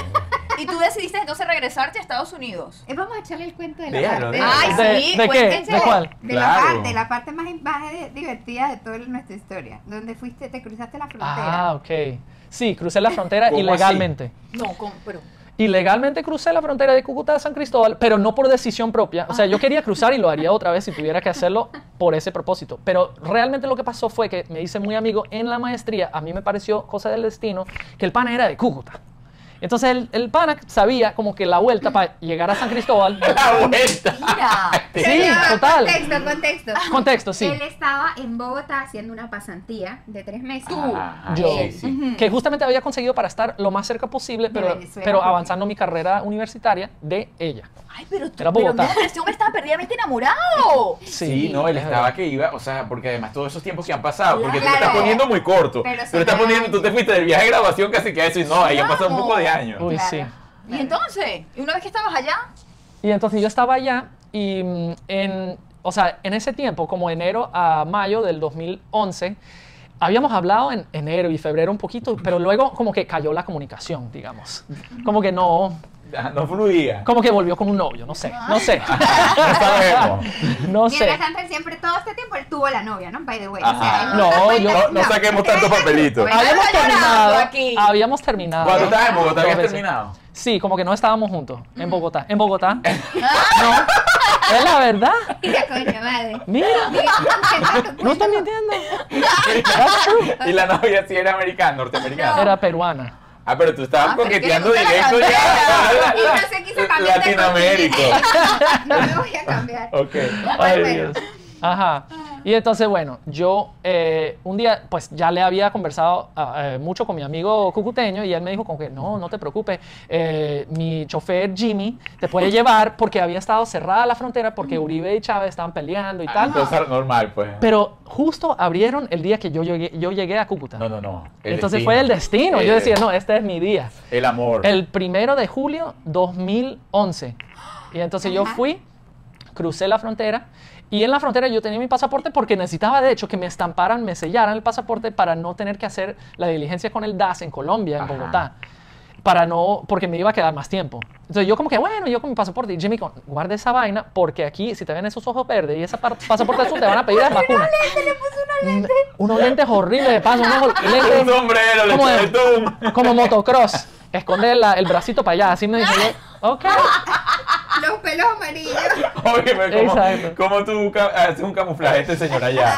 Y tú decidiste entonces regresarte a Estados Unidos. Eh, Vamos a echarle el cuento de la Déjalo, parte. déjalo. Ay, ¿De, sí, ¿de qué? cuéntense. ¿De cuál? De la Claro. parte, la parte más, más de- divertida de toda nuestra historia, donde fuiste, te cruzaste la frontera. Ah, ok. Sí, crucé la frontera ¿Cómo ilegalmente. No, con, pero... Ilegalmente crucé la frontera de Cúcuta a San Cristóbal, pero no por decisión propia. O sea, yo quería cruzar y lo haría otra vez si tuviera que hacerlo por ese propósito. Pero realmente lo que pasó fue que me hice muy amigo en la maestría. A mí me pareció cosa del destino que el pana era de Cúcuta. Entonces el, el pana sabía como que la vuelta para llegar a San Cristóbal. La vuelta. Mira. Sí, Pero, total. Contexto, contexto. Contexto, sí. Él estaba en Bogotá haciendo una pasantía de tres meses. Ajá, Yo. sí, sí. Que justamente había conseguido para estar lo más cerca posible, pero, Venezuela, pero porque- avanzando mi carrera universitaria de ella. Ay, pero tú, Era pero Bogotá. no, pero este hombre estaba perdidamente enamorado. Sí, no, él es estaba verdad. que iba, o sea, porque además todos esos tiempos que han pasado, porque tú Claro. te estás poniendo muy corto. Pero Tú le estás se poniendo, tú te fuiste del viaje de grabación casi que a eso y no, ahí han pasado un poco de años. Uy, Claro. sí. Y entonces, y una vez que estabas allá, Y entonces yo estaba allá y mm, en, o sea, en ese tiempo, como enero a mayo del dos mil once, habíamos hablado en enero y febrero un poquito, pero luego como que cayó la comunicación, digamos. Como que no, Ah, No fluía. como que volvió con un novio, no sé, no sé. No sabemos. No sé. Mientras tanto, él siempre, todo este tiempo, él tuvo la novia, ¿no? By the way. Ajá. él No, se cuenta- yo- No, no saquemos tanto papelito. Bueno, Habíamos está llorando terminado, aquí. habíamos terminado. Cuando estabas en Bogotá Dos habías veces. terminado. Sí, como que no estábamos juntos, en Bogotá. En Bogotá. No, es la verdad. Mira, coño, madre. Mira, no estoy mintiendo. That's true. Y la novia sí era americana, norteamericana. Era peruana. Ah, pero tú estabas Ah, pero coqueteando es que le directo gusta la ya. Y no se quiso cambiar de Latinoamérica. No me voy a cambiar. Ok. Ay, bueno. Dios. Ajá. Y entonces, bueno, yo eh, un día, pues ya le había conversado ah, eh, mucho con mi amigo cucuteño y él me dijo como que no, no te preocupes, eh, mi chofer Jimmy te puede llevar porque había estado cerrada la frontera porque Uribe y Chávez estaban peleando y Ah, tal. entonces, normal, pues. Pero justo abrieron el día que yo llegué, yo llegué a Cúcuta. No, no, no. El Entonces destino. fue el destino. Yo Eh, decía, no, este es mi día. El amor. El primero de julio dos mil once. Y entonces yo Ajá. fui, crucé la frontera y en la frontera yo tenía mi pasaporte porque necesitaba de hecho que me estamparan, me sellaran el pasaporte para no tener que hacer la diligencia con el D A S en Colombia, en Ajá. Bogotá. Para no, porque me iba a quedar más tiempo. Entonces yo como que, bueno, yo con mi pasaporte, y Jimmy, con, guarda esa vaina, porque aquí, si te ven esos ojos verdes y ese par- pasaporte azul, te van a pedir las vacunas. Mm, Unos lentes horribles de paso, unos lentes Un sombrero, le como, echó el de- zoom. como motocross. Esconder la- el bracito para allá, así me dijo yo, ok. Los pelos amarillos. Oye, pero ¿cómo, Exacto. cómo tú ca- haces un camuflaje de este señor allá?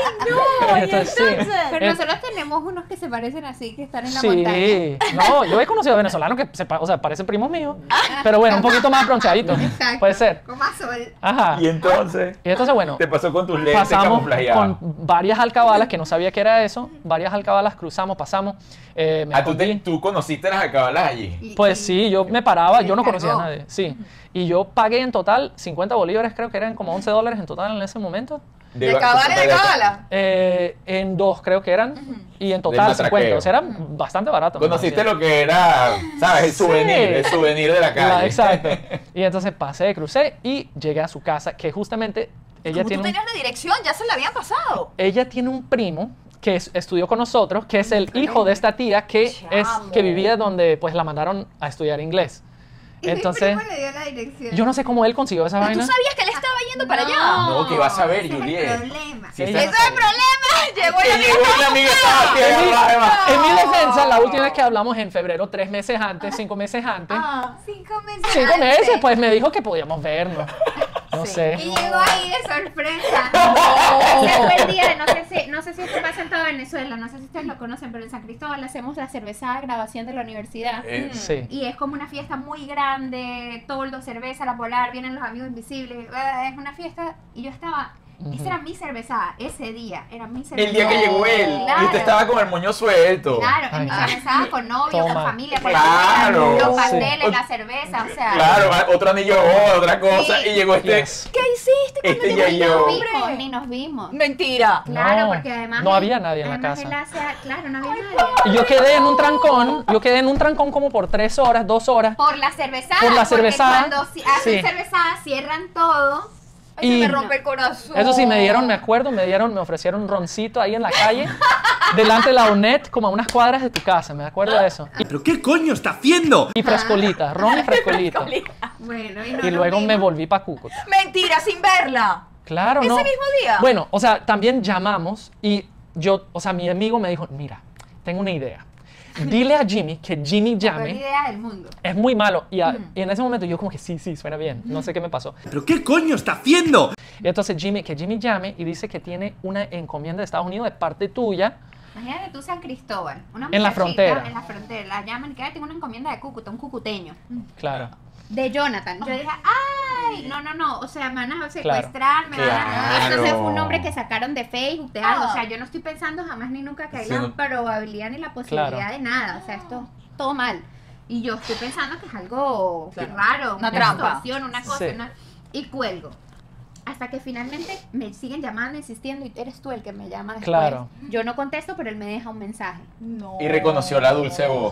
No, y Entonces, sí. entonces. Pero Eh, nosotros tenemos unos que se parecen así, que están en la montaña. Sí, no, yo he conocido venezolanos que se, pa- o sea, parecen primos míos, pero bueno, un poquito más bronceaditos. Exacto. Puede ser. Como a sol. Ajá. Y entonces, Y entonces, bueno, te pasó con tus lentes pasamos camuflajeados. con varias alcabalas, que no sabía que era eso, varias alcabalas, cruzamos, pasamos, eh, me Ah, ¿tú, te- escondí. tú conociste las acabalas allí. Y- Pues y- sí, yo me paraba, yo no descargó. conocía a nadie, sí. Y yo pagué en total cincuenta bolívares, creo que eran como once dólares en total en ese momento. ¿De cabala de cabala? Eh, en dos creo que eran, y en total matraqueo. cincuenta, o sea, era bastante barato. me Conociste parecía. lo que era, ¿sabes? El Sí. souvenir, el souvenir de la calle. La- exacto. Y entonces pasé, crucé y llegué a su casa, que justamente ella Como tiene, tú un, tenías la dirección, ya se la habían pasado. ella tiene un primo que es- estudió con nosotros, que es el hijo de esta tía que, es, Chamo. que vivía donde pues la mandaron a estudiar inglés. y mi Entonces, primo le dio la dirección. yo no sé cómo él consiguió esa ¿Tú vaina. sabías que él estaba yendo para allá? No, que vas a ver, ese es Juliet. el problema. Sí, Ella esa- Ese es el problema. Llegó Que y llegó y la amiga estaba aquí En mi, abajo, además. en mi defensa, la última vez que hablamos en febrero, tres meses antes, cinco meses antes, Ah, Cinco meses cinco antes. meses, pues me dijo que podíamos vernos. No Sí. sé. Y llegó ahí de sorpresa. No. Ese fue el día, no sé si, no sé si esto pasa en toda Venezuela, no sé si ustedes lo conocen, pero en San Cristóbal hacemos la cervezada de graduación de la universidad. Eh, Sí. Y es como una fiesta muy grande, toldo, cerveza, la polar, vienen los amigos invisibles, eh, es una fiesta. Y yo estaba, esa era mi cervezada, ese día, era mi cervezada. El día que llegó él. Claro. Y usted estaba con el moño suelto. Claro, en mi Ay. cervezada con novio, Toma. con familia, con Claro. los Sí. pasteles, la cerveza, o sea. Claro, otro anillo de boda, otra cosa. Sí. Y llegó este. Yes. ¿qué hiciste cuando Este llegó ya el Ni nos yo. vimos, ni nos vimos. Mentira. Claro, No, porque además. no él- había nadie en la además casa. él hace- claro, no había nadie. Y yo quedé en un trancón, yo quedé en un trancón como por tres horas, dos horas. Por la cervezada. Por la porque cervezada, Cuando si- hacen sí. cervezada, cierran todo. Ay, Y- se me rompe el corazón. Eso sí, me dieron, me acuerdo, me dieron, me ofrecieron un roncito ahí en la calle, delante de la UNED, como a unas cuadras de tu casa, me acuerdo de eso. Y, ¿Pero qué coño está haciendo? y frescolita, ron y frescolita. Bueno, y, no Y nos luego me vimos. volví para Cúcuta. Mentira, sin verla. Claro, ¿Ese ¿no? mismo día? Bueno, o sea, también llamamos y yo, o sea, mi amigo me dijo, mira, tengo una idea. Dile a Jimmy que Jimmy La peor llame. idea del mundo. Es muy malo. Y, a- y en ese momento yo como que sí, sí, suena bien. No sé qué me pasó. ¿Pero qué coño está haciendo? Y entonces Jimmy, que Jimmy llame y dice que tiene una encomienda de Estados Unidos de parte tuya. Imagínate tú San Cristóbal, una En la muchachita frontera. En la frontera, la llaman y que "Ay, tengo una encomienda de Cúcuta, un cucuteño. Claro. De Jonathan. Yo dije, ay, no, no, no, o sea, me van a secuestrar, me van a... Claro. Entonces fue un nombre que sacaron de Facebook, de algo, Ah. o sea, yo no estoy pensando jamás ni nunca que hay Sí, la no. probabilidad ni la posibilidad Claro. de nada, o sea, esto todo mal. Y yo estoy pensando que es algo Claro. raro, Una trampa. situación, una cosa, Sí. una- y cuelgo. Hasta que finalmente me siguen llamando, insistiendo, y eres tú el que me llama después. Claro. Yo no contesto, pero él me deja un mensaje. No. Y reconoció la dulce voz.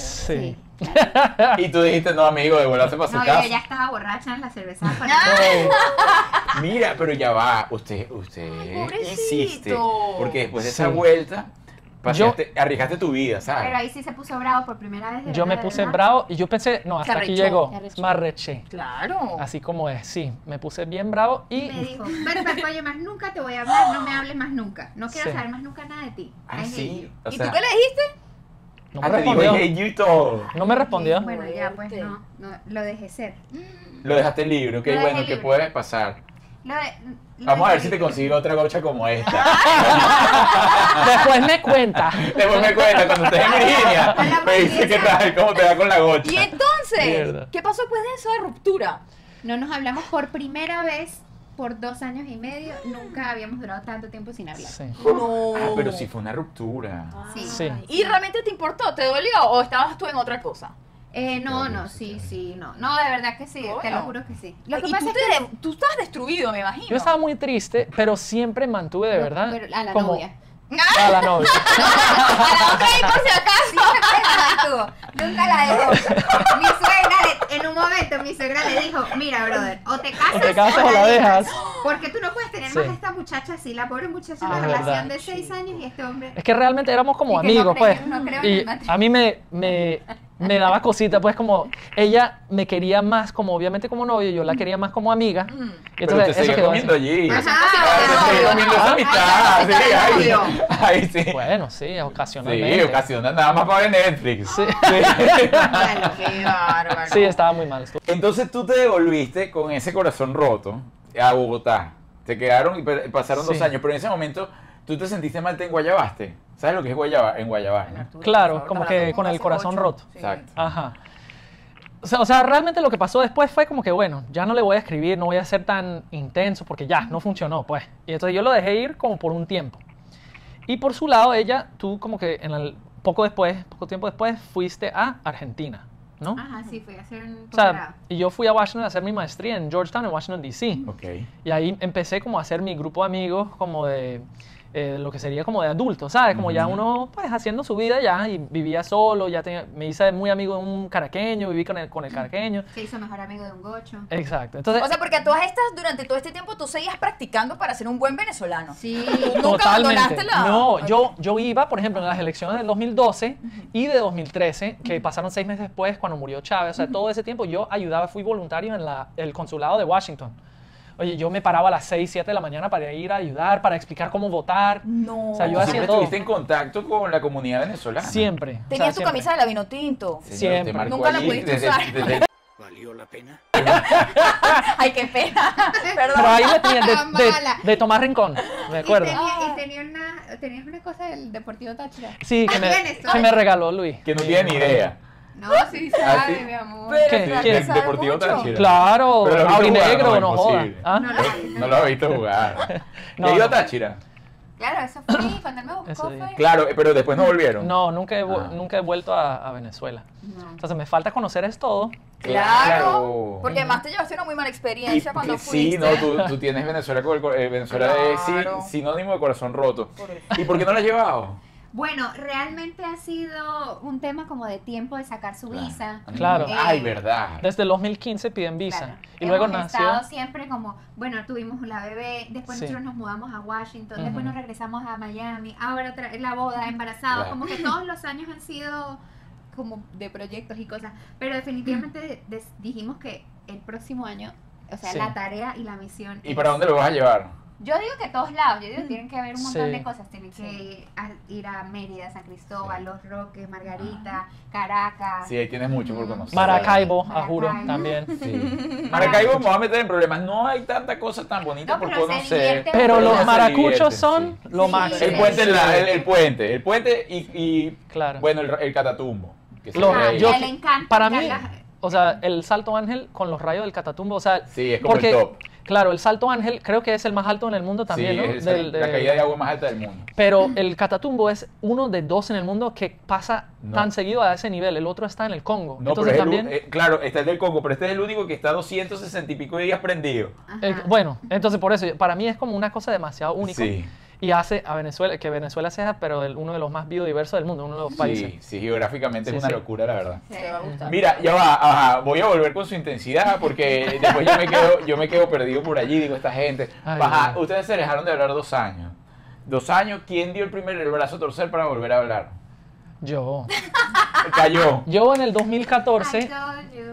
Sí. Y tú dijiste, no, amigo, devuélvase para su No, casa. yo ya estaba borracha en la cerveza. Para Ay, Mira, pero ya va. Usted, usted Ay, pobrecito. insiste. Porque después de esa Sí. vuelta, paseaste- arriesgaste tu vida, Pero ¿sabes? ahí sí se puso bravo por primera vez. de yo me verdad, de puse verdad. bravo y yo pensé, no, hasta Se aquí arrechó, llegó. se arrechó. Me arreché. Claro. Así como es, sí. Me puse bien bravo y... Me dijo, pero oye, más nunca te voy a hablar, no me hables más nunca. No quiero Sí. saber más nunca nada de ti. Ah, I hate sí. you. O ¿Y sea, tú qué le dijiste? No ah, me te digo, respondió. hey, you y todo. No me respondió. Bueno, ya pues Fuerte. no, no, lo dejé ser. Lo dejaste libre, ok, Lo dejé bueno, ¿qué libre. puede pasar? Lo de- lo Vamos a ver dejé si te libre. consigo otra gocha como esta. Después me cuenta. Después me cuenta, cuando estés en Virginia, Hola, me dice qué tal, cómo te va con la gocha. Y entonces, Mierda. ¿qué pasó después de eso de ruptura? No nos hablamos por primera vez por dos años y medio. Nunca habíamos durado tanto tiempo sin hablar. Sí. No. Ah, pero sí fue una ruptura. Sí. Sí. ¿Y realmente te importó? ¿Te dolió o estabas tú en otra cosa? Eh, no, no, sí, sí, no. No, de verdad que sí, te Bueno. lo juro que sí. Lo que y pasa tú, es te que... de- tú estabas destruido, me imagino. Yo estaba muy triste, pero siempre mantuve de verdad. Pero a la como- novia. A la novia. A la otra ahí por si acaso. Siempre la mantuvo, nunca la dejó. Mi suegra, le- en un momento, mi suegra le dijo, mira, brother, o te casas O te casas o la dejas. Porque tú no puedes tener Sí. más a esta muchacha así, la pobre muchacha, Ah, una es relación verdad. de seis años y este hombre... Es que realmente éramos como Y que no amigos, creo- pues. no creo en Y el matrimonio. a mí me, me, me daba cosita, pues como ella me quería más como obviamente como novio, yo la quería más como amiga. Mm. Y Pero entonces te eso seguía quedó comiendo así. allí. Ajá. Ah, te seguía comiendo esa amistad. Ay, Sí, ay, ahí, ay, ahí sí. Bueno, sí, ocasionalmente. Sí, ocasiona nada más para ver Netflix. Sí. Ay, qué bárbaro. Sí, estaba muy mal. estuvo- Entonces tú te devolviste con ese corazón roto a Bogotá. Te quedaron y pe- pasaron dos Sí. años, pero en ese momento tú te sentiste mal, te enguayabaste. ¿Sabes lo que es guayaba? En guayabar, ¿no? Arturo, Claro, por favor, como para que todos con el hace corazón ocho. roto. Sí. Exacto. Ajá. O sea, o sea, realmente lo que pasó después fue como que, bueno, ya no le voy a escribir, no voy a ser tan intenso porque ya, no funcionó, pues. Y entonces yo lo dejé ir como por un tiempo. Y por su lado, ella, tú como que en el, poco después, poco tiempo después, fuiste a Argentina, ¿no? Ajá, sí, fui a hacer un O sea, posgrado. y yo fui a Washington a hacer mi maestría en Georgetown, en Washington, D C. Ok. Y ahí empecé como a hacer mi grupo de amigos como de eh, lo que sería como de adultos, ¿sabes? Como ya Ujú. uno pues haciendo su vida ya y vivía solo, ya tenía, me hice muy amigo de un caraqueño, viví con el, con el caraqueño. Se hizo mejor amigo de un gocho. Exacto. Entonces, O sea, porque a todas estas, durante todo este tiempo, tú seguías practicando para ser un buen venezolano. Sí. Nunca abandonaste la... No, yo, yo iba, por ejemplo, en las elecciones del dos mil doce y de dos mil trece, que pasaron seis meses después cuando murió Chávez. O sea, todo ese tiempo yo ayudaba, fui voluntario en la, el consulado de Washington. Oye, yo me paraba a las seis, siete de la mañana para ir a ayudar, para explicar cómo votar. No. O sea, yo Siempre hacía todo. estuviste en contacto con la comunidad venezolana. Siempre. o sea, Tenías tu siempre. camisa de la vino tinto. Señor, Siempre. te marcó Nunca la allí pudiste desde- usar. desde- ¿Valió la pena? Ay, qué pena. Pero Perdón. ahí le tenía de, de, Mala. de Tomás Rincón, me Y acuerdo. tenía, y tenía una, tenías una cosa del Deportivo Táchira. Sí, que me, ¿Tienes? que me regaló Luis. que no tiene ni idea. No, sí ¿Ah, sabe, sí? mi amor. Pero ¿Qué? Fran, ¿Quién? ¿sabe Deportivo mucho? Táchira. Claro, Pero lo has visto aurinegro, jugar, no, no, joda. imposible. ¿Ah? No lo vi. No lo has visto jugar. No, ¿Ya iba a no. Táchira? Claro, eso fue cuando él me buscó. Ese día. Fue. Claro, eh, pero después no volvieron. No, nunca he, vu- Ah. nunca he vuelto a, a Venezuela. No. Entonces me falta conocer es todo. Claro. Claro. Porque además te llevaste una muy mala Y- experiencia cuando y- fuiste. sí, no, tú, tú tienes Venezuela con el co- eh, Venezuela es Claro. sin- sinónimo de corazón roto. Por eso. ¿Y por qué no la has llevado? Bueno, realmente ha sido un tema como de tiempo de sacar su visa. Claro. Eh, Ay, verdad. Desde el dos mil quince piden visa. Claro. Y luego Hemos nació. estado siempre como, bueno, tuvimos la bebé, después Sí. nosotros nos mudamos a Washington, Ujú. después nos regresamos a Miami, ahora otra, la boda, embarazados, Claro. como que todos los años han sido como de proyectos y cosas, pero definitivamente des- dijimos que el próximo año, o sea, Sí. la tarea y la misión. ¿Y es- para dónde lo vas a llevar? Yo digo que a todos lados, yo digo que tienen que haber un montón Sí. de cosas, tienen que a- ir a Mérida, San Cristóbal, Sí. Los Roques, Margarita, Caracas. Sí, ahí tienes mucho por conocer. Maracaibo, a Maracaibo. juro, también. Sí. Maracaibo me va a meter en problemas. No hay tanta cosa tan bonita No, por pero se conocer. divierte Pero Pero los se maracuchos divierte, son sí. lo Sí. máximo. El puente, es la- el, el puente, el puente y, y Claro. bueno, el, el catatumbo. Que se Lo- ve Ah, ahí. yo- el encanto para que mí, hagas- o sea, el Salto Ángel con los rayos del Catatumbo, o sea, Sí, es como porque, el top. claro, el Salto Ángel creo que es el más alto en el mundo también, sí, ¿no? es Del- la de- caída de agua más alta del mundo. Pero el Catatumbo es uno de dos en el mundo que pasa No. tan seguido a ese nivel. El otro está en el Congo. No, Entonces pero es el u- también, eh, claro, está el del Congo, pero este es el único que está doscientos sesenta y pico de días prendido. eh, Ajá. bueno, entonces por eso, para mí es como una cosa demasiado única. Sí. Y hace a Venezuela, que Venezuela sea, pero el- uno de los más biodiversos del mundo, uno de los países. Sí, sí, geográficamente Sí, es una sí. locura, la verdad. Te va a gustar. Mira, ya va, ajá, voy a volver con su intensidad porque después yo me quedo, yo me quedo perdido por allí, digo, esta gente. Ay, Ajá, Dios. ustedes se dejaron de hablar dos años. Dos años, ¿quién dio el primer el brazo a torcer para volver a hablar? Yo. Cayó. Yo en el dos mil I catorce told you.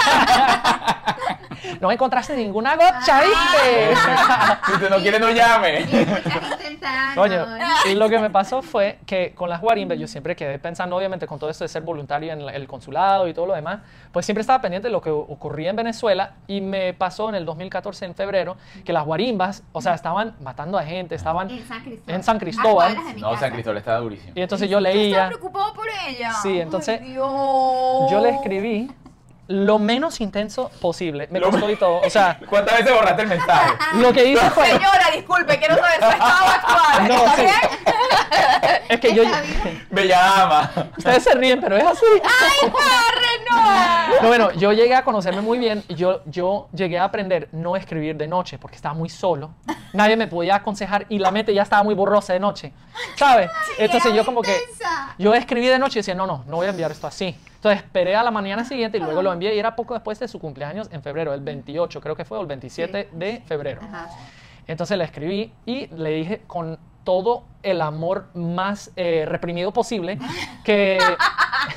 no encontraste ninguna gocha, ¿viste? Si usted no quiere, no llame. Y estás intentando. Coño, y lo que me pasó fue que con las guarimbas yo siempre quedé pensando, obviamente con todo esto de ser voluntario en el consulado y todo lo demás, pues siempre estaba pendiente de lo que ocurría en Venezuela y me pasó en el dos mil catorce, en febrero, que las guarimbas, o sea, estaban matando a gente, estaban... En San Cristóbal. En San Cristóbal. A cuadras de mi No, casa. San Cristóbal está durísimo. Y entonces yo ¿Tú estabas leía, preocupado por ella? Sí, entonces, Ay, Dios. yo le escribí lo menos intenso posible, me Lo- costó y todo, o sea, ¿Cuántas veces borraste el mensaje? lo que hice fue... Señora, disculpe, quiero saber su estado actual. No, ¿Está sí. bien? Es que yo... Está bien. Bella dama. Ustedes se ríen, pero es así. ¡Ay, corre, no! No, bueno, yo llegué a conocerme muy bien y yo, yo llegué a aprender no escribir de noche porque estaba muy solo. Nadie me podía aconsejar y la mente ya estaba muy borrosa de noche, ¿sabes? Entonces yo como que, Intensa. yo escribí de noche y decía, no, no, no voy a enviar esto así. Entonces esperé a la mañana siguiente y luego lo envié y era poco después de su cumpleaños en febrero, el veintiocho creo que fue, o el veintisiete de febrero. Ajá. Entonces le escribí y le dije con todo el amor más eh, reprimido posible que,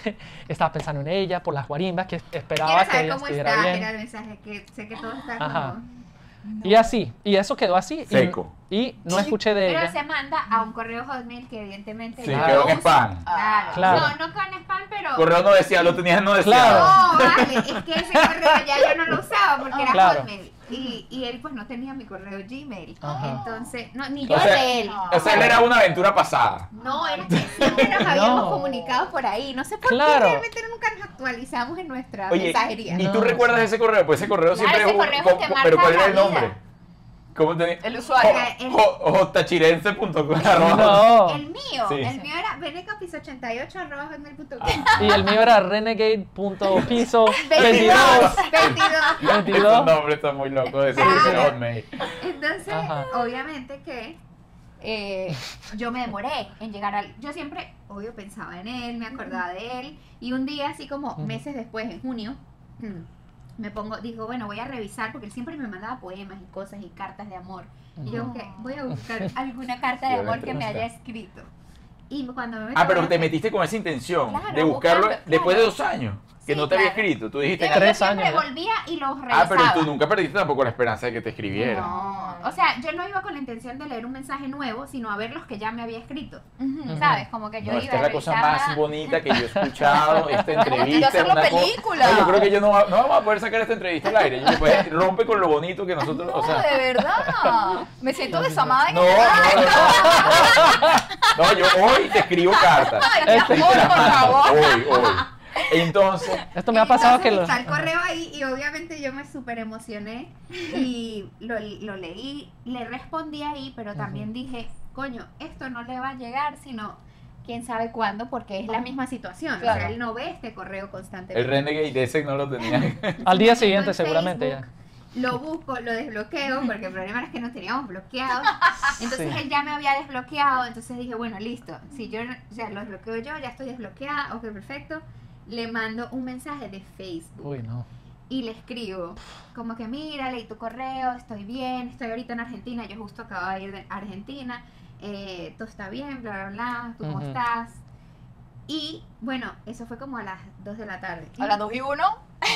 estaba pensando en ella por las guarimbas, que esperaba Quiero que saber ella cómo estuviera está, bien. era el mensaje, que sé que todo está Ajá. como... Y así, y eso quedó así. Seco. Y, y no escuché de Pero ella. se manda a un correo Hotmail que evidentemente... Sí, yo quedó no en uso. spam. Claro. Claro. No, no con spam, pero... Correo no decía, lo tenías no decía. Claro. No, vale, es que ese correo ya yo no lo usaba porque era Claro. Hotmail. Y, y él pues no tenía mi correo Gmail. Ajá. Entonces, no, ni yo O sea, de él. O sea, él era una aventura pasada. No, era que siempre nos habíamos No. comunicado por ahí. No sé por Claro. qué realmente nunca nos actualizamos en nuestra Oye, mensajería. ¿y No, tú recuerdas sí. ese correo? Pues ese correo Claro, siempre ese es un- correo ¿cómo- te pero marca ¿cuál era la el nombre? vida. ¿Cómo tenía? El usuario. El- jotachirense punto com. No. El mío, Sí. el mío era venecapis ochenta y ocho arroba hotmail punto com. Y el mío era renegade.piso veintidós, veintidós. veintidós. Esos veintidós. nombres están muy locos de ese Claro. Hotmail. Entonces, Ajá. obviamente que eh, yo me demoré en llegar al... Yo siempre, obvio, pensaba en él, me acordaba de él. Y un día, así como Ujú. meses después, en junio, me pongo, digo, bueno, voy a revisar, porque él siempre me mandaba poemas y cosas y cartas de amor. Y yo, Ujú. que voy a buscar alguna carta de Sí, amor que me obviamente. haya escrito. Y cuando me meto Ah, pero a- te metiste con esa intención Claro, de buscarlo buscando, después de claro. dos años que Sí, no te había claro. escrito. Tú dijiste, Pero yo Tres siempre años, ¿eh? volvía y los revisaba. ah, pero tú nunca perdiste tampoco la esperanza de que te escribiera. No, o sea, yo no iba con la intención de leer un mensaje nuevo, sino a ver los que ya me había escrito. Ujú. ¿Sabes? Como que yo No, iba esta es a la cosa revisar más la- bonita que yo he escuchado. Esta Tienes que entrevista es hacerlo una cosa. película. No, yo creo que yo no, va- no vamos a poder sacar esta entrevista al aire. Yo, pues, rompe con lo bonito que nosotros. No, O sea, de verdad. Me siento desamada en no, no, este no, no, no, yo hoy te escribo cartas. Ay, mi Te- te amor, las por mando. favor. Hoy, hoy. Entonces, Esto me ha pasado Entonces que lo... está el correo ahí y obviamente yo me súper emocioné y lo, lo leí, le respondí ahí, pero también dije, coño, esto no le va a llegar, sino quién sabe cuándo, porque es la misma situación. O Claro. sea, él no ve este correo el constantemente. Renegade de ese no lo tenía. Al día Me siguiente meto en seguramente ya. Facebook, Lo busco, lo desbloqueo, porque el problema es que nos teníamos bloqueados. Entonces Sí. él ya me había desbloqueado, entonces dije, bueno, listo. Si yo, o sea, lo desbloqueo yo, ya estoy desbloqueada, ok, perfecto. Le mando un mensaje de Facebook Uy, no. y le escribo, como que mira, leí tu correo, estoy bien, estoy ahorita en Argentina, yo justo acabo de ir de Argentina, eh, todo está bien, bla, bla, bla, ¿tú cómo Ujú. estás? Y bueno, eso fue como a las dos de la tarde. A las dos y uno.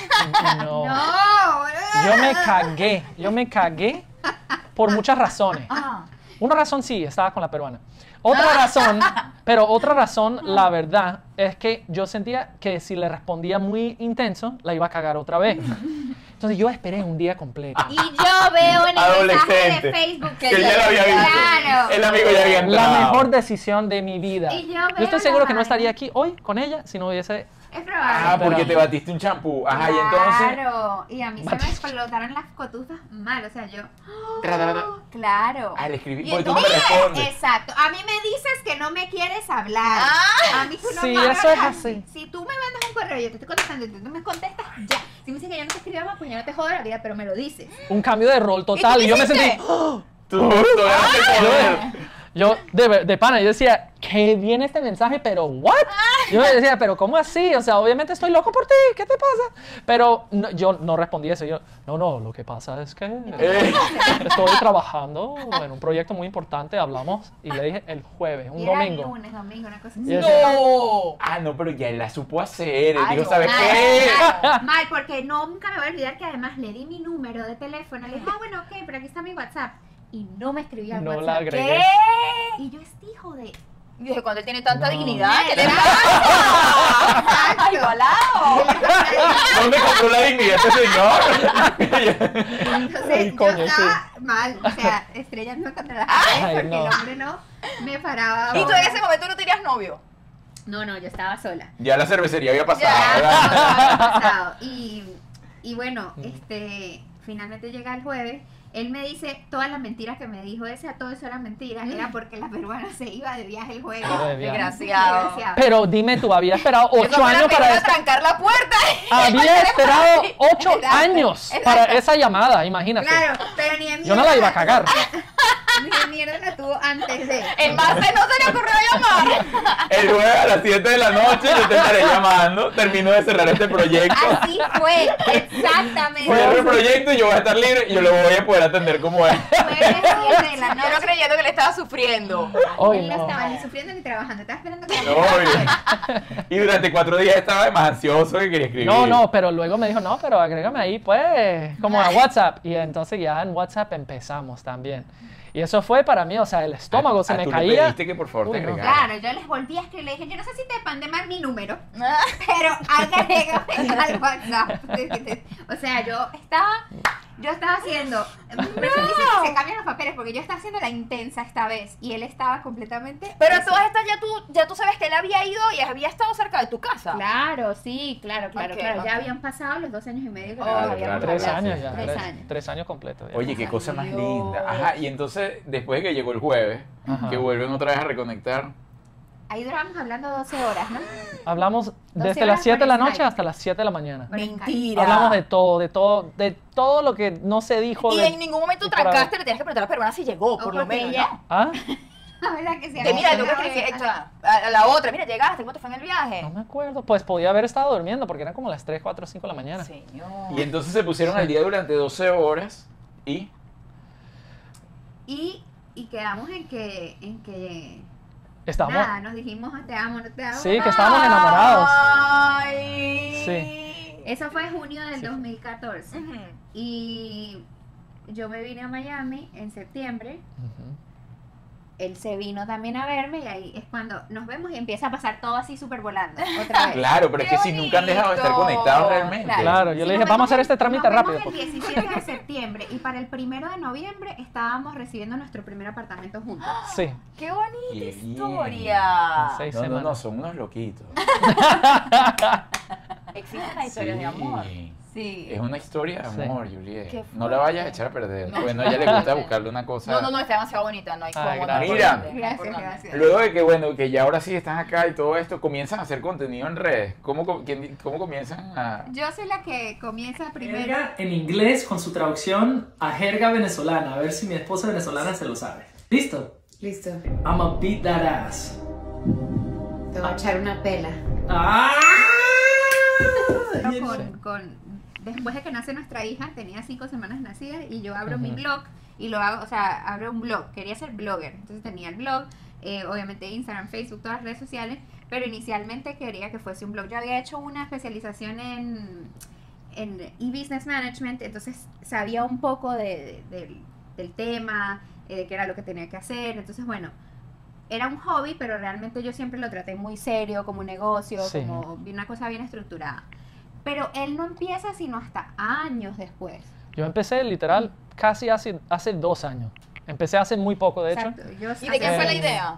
No. No, boludo. Yo me cagué. Yo me cagué por muchas razones. Ah. Una razón sí, estaba con la peruana. Otra razón, pero otra razón, la verdad, es que yo sentía que si le respondía muy intenso, la iba a cagar otra vez. Entonces yo esperé un día completo. Y yo veo en el mensaje Adolescente. de Facebook Que ya lo había visto. Claro. El amigo ya había entrado. La mejor decisión de mi vida. Y yo Yo veo estoy seguro la que no vaina. estaría aquí hoy con ella si no hubiese... Es probable. Ah, porque Pero- te batiste un champú. Ajá, y entonces. Claro. Y a mí se me explotaron las cotufas mal. O sea, yo. Tra, tra, tra. Claro. Ah, le escribí. Y Porque tú no me entonces- respondes. Exacto. A mí me dices que no me quieres hablar. Ah. A mí tú no Sí, me hablas eso es así. Si tú me mandas un correo y yo te estoy contestando y tú no me contestas, ya. Si me dices que yo no te escriba más, pues yo no te jodo la vida, pero me lo dices. Un cambio de rol total. ¿Y Y, tú yo qué me sentí... hiciste? ¡Oh! Tú, tú ganaste poder. Yo, de, ver- de pana, yo decía, ¿qué viene este mensaje? Pero, ¿what? Yo me decía, pero ¿cómo así? O sea, obviamente estoy loco por ti, ¿qué te pasa? Pero no- yo no respondí eso. Yo, no, no, lo que pasa es que Eh. estoy trabajando en un proyecto muy importante, hablamos, y le dije el jueves, un Y era domingo. lunes, domingo, una cosa así. Y yo decía, No. Ah, no, pero ya él la supo hacer. Él Ay, dijo, no, ¿sabes mal, qué? Mal, mal, porque nunca me voy a olvidar que además le di mi número de teléfono. Le dije, ah, bueno, ok, pero aquí está mi WhatsApp. Y no me escribía al no la WhatsApp. agregué. ¿Qué? Y yo, este hijo de... Y dije, cuando él tiene tanta No. dignidad, ¿qué le Exacto. pasa? ¡Ay, volado! ¿Dónde compró la dignidad este señor? Entonces, Ay, yo coño, estaba mal, o sea, estrellando contra la pared Ay, porque no. el hombre no me paraba. Y tú en ese momento no tenías novio. No, no, yo estaba sola. Ya la cervecería había pasado, Ya. ¿verdad? Todo había pasado. Y, y bueno, este, finalmente llega el jueves. Él me dice todas las mentiras que me dijo, ese todo eso era mentira, era porque la peruana se iba de viaje el jueves. Iba de viaje. Desgraciado. Desgraciado. Pero dime tú, había esperado Eso ocho fue años la para primera esta... trancar la puerta. Había esperado ocho Exacto, años exacto. para esa llamada, imagínate. Claro, pero ni en Yo no la iba a cagar. Ni de mierda la tuvo antes de. En base no se le ocurrió llamar. El jueves a las siete de la noche yo te estaré llamando. Termino de cerrar este proyecto. Así fue, exactamente. Cierro el proyecto y yo voy a estar libre y yo lo voy a poder atender como es. Jueves siete en la Yo noche. no creyendo que le estaba sufriendo. Hoy Él no no. estaba ni sufriendo ni trabajando, estaba esperando que la No, oye. Y durante cuatro días estaba más ansioso que quería escribir. No, no, pero luego me dijo, no, pero agrégame ahí, pues, como a WhatsApp. Y entonces ya en WhatsApp empezamos también. Y eso fue para mí, o sea, el estómago Ah, se ah, me tú le caía. pediste que por favor te Uy, no. agregara. Claro, yo les volví a escribir, le dije, yo no sé si te mandé mal mi número, pero agrégame al WhatsApp. O sea, yo estaba, yo estaba haciendo, me dice que se cambian los papeles porque yo estaba haciendo la intensa esta vez y él estaba completamente... Pero eso. todas estas ya tú, ya tú sabes que él había ido y había estado cerca de tu casa. Claro, sí, claro, claro, Ok, claro. ok. Ya habían pasado los dos años y medio que Oh, nos habíamos claro, Tres hablado. años ya. Tres Tres, años. tres años completos. ya. Oye, qué cosa más Dios. linda. Ajá, y entonces, después de que llegó el jueves, Ajá. que vuelven otra vez a reconectar. Ahí duramos hablando doce horas, ¿no? Hablamos desde horas las siete de la por noche Skype. hasta las siete de la mañana. Mentira. Hablamos de todo, de todo, de todo lo que no se dijo. Y de- en ningún momento y por haber- trancaste, le tienes que preguntar a la peruana si llegó, por lo porque menos, ella- ¿no? ¿Ah? La verdad que sí. Que mira, yo tengo que escribir esto, a, a la otra, mira, llegaste, ¿cómo te fue en el viaje? No me acuerdo. Pues podía haber estado durmiendo porque eran como las tres, cuatro, cinco de la mañana. Señor. Y entonces se pusieron al día durante doce horas y... Y, y quedamos en que, en que Estábamos. nada, nos dijimos te amo, no te amo. Sí, que estábamos enamorados. Ay. Sí. Eso fue junio del dos mil catorce. Ujú. Y yo me vine a Miami en septiembre. Ujú. Él se vino también a verme y ahí es cuando nos vemos y empieza a pasar todo así súper volando. Otra vez. Claro, pero es ¡Qué que si nunca han dejado de estar bonito! conectados realmente. Claro, yo Sí, le dije, nos vamos a hacer vemos este el- trámite nos vemos rápido. pues. el diecisiete de septiembre y para el primero de noviembre estábamos recibiendo nuestro primer apartamento juntos. Sí. ¡Qué bonita Qué bien. historia! Seis No, no, no, semanas. son unos loquitos. Existen las historias de amor. Sí. Sí. Es una historia de Sí. amor, Juliet. Qué No la vayas a echar a perder. Bueno, a ella le gusta buscarle una cosa. No, no, no, está demasiado bonita, no hay Ay, como gracias. Mira. Gracias, gracias. Luego de que, bueno, que ya ahora sí están acá y todo esto, comienzan a hacer contenido en redes. ¿Cómo, co- quién- cómo comienzan a...? Yo soy la que comienza primero. Jerga en inglés con su traducción a jerga venezolana. A ver si mi esposa venezolana se lo sabe. ¿Listo? Listo. I'ma beat that ass. Te voy a echar una pela. ¡Ah! con, con- después de que nace nuestra hija, tenía cinco semanas nacidas y yo abro mi Ujú. blog y lo hago, o sea, abro un blog, quería ser blogger, entonces tenía el blog, eh, obviamente Instagram, Facebook, todas las redes sociales, pero inicialmente quería que fuese un blog. Yo había hecho una especialización en, en e-business management, entonces sabía un poco de, de- del, del tema, eh, de qué era lo que tenía que hacer, entonces bueno, era un hobby, pero realmente yo siempre lo traté muy serio, como un negocio, Sí. como una cosa bien estructurada. Pero él no empieza sino hasta años después. Yo empecé literal casi hace, hace dos años. Empecé hace muy poco, de hecho. Exacto. Yo ¿Y de quién fue la Eh, idea?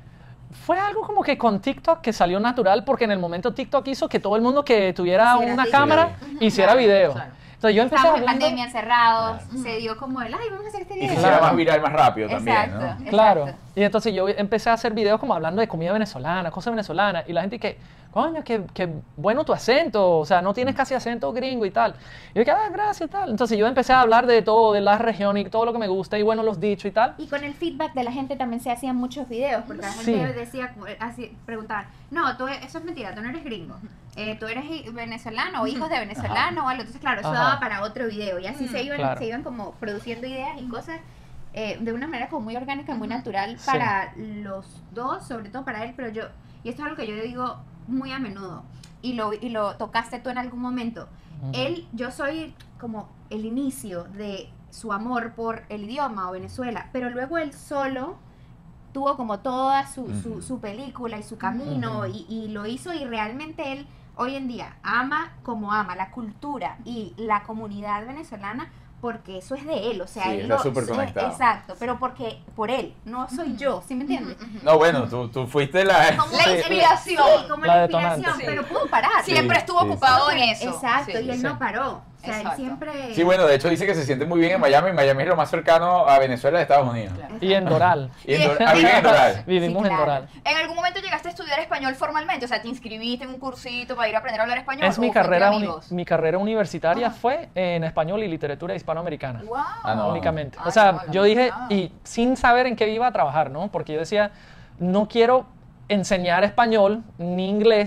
Fue algo como que con TikTok que salió natural porque en el momento TikTok hizo que todo el mundo que tuviera Hiciera una TikTok. cámara hiciera Claro, video. claro. Entonces yo empecé Estábamos en hablando... pandemia encerrados, se dio como el, ay, vamos a hacer este Y video. que sea Claro. más viral más rápido también, Exacto, ¿no? exacto. Claro. Y entonces yo empecé a hacer videos como hablando de comida venezolana, cosas venezolanas. Y la gente que, coño, qué, qué bueno tu acento. O sea, no tienes casi acento gringo y tal. Y yo dije, ah, gracias y tal. Entonces yo empecé a hablar de todo, de la región y todo lo que me gusta. Y bueno, los dichos y tal. Y con el feedback de la gente también se hacían muchos videos, porque la Sí. gente decía, así, preguntaban, no, tú, eso es mentira, tú no eres gringo, eh, tú eres hi- venezolano o hijos de venezolano o algo. Entonces, claro, eso Ajá. daba para otro video y así se iban, Claro. se iban como produciendo ideas y cosas eh, de una manera como muy orgánica, muy natural Sí. para los dos, sobre todo para él, pero yo, y esto es algo que yo le digo muy a menudo, y lo, y lo tocaste tú en algún momento, Ujú. él, yo soy como el inicio de su amor por el idioma o Venezuela, pero luego él solo tuvo como toda su, su, Ujú. su película y su camino Ujú. y, y lo hizo y realmente él hoy en día ama como ama la cultura y la comunidad venezolana porque eso es de él, o sea, Sí, él está lo- súper sí, conectado. Exacto, pero porque por él, no soy yo, ¿sí me entiendes? No, bueno, tú, tú fuiste la... La Sí, inspiración. como La la, detonante. inspiración, Sí. pero pudo parar. Siempre Sí, estuvo sí, ocupado sí. en eso. Exacto, Sí. y él sí. no paró. O sea, Exacto. él siempre... Sí, bueno, de hecho dice que se siente muy bien en Miami. Miami es lo más cercano a Venezuela de Estados Unidos. Claro. Y en Doral. Y en Dor- ah, vive en Doral. Vivimos Sí, en claro. Doral. ¿En algún momento llegaste a estudiar español formalmente? O sea, ¿te inscribiste en un cursito para ir a aprender a hablar español? Es ¿O mi fue entre carrera, uni- amigos? mi carrera universitaria Ah. fue en español y literatura hispanoamericana. Wow. Ah, no. Únicamente. Ah, O sea, no, no, yo dije, no. y sin saber en qué iba a trabajar, ¿no? Porque yo decía, no quiero enseñar español ni inglés,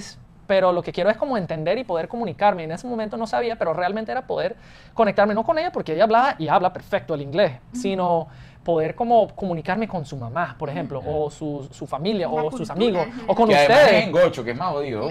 pero lo que quiero es como entender y poder comunicarme. En ese momento no sabía, pero realmente era poder conectarme, no con ella, porque ella hablaba y habla perfecto el inglés, sino poder como comunicarme con su mamá, por ejemplo, o su, su familia, La o cultura sus amigos, en o con Que además es ustedes. en gocho, que es más jodido.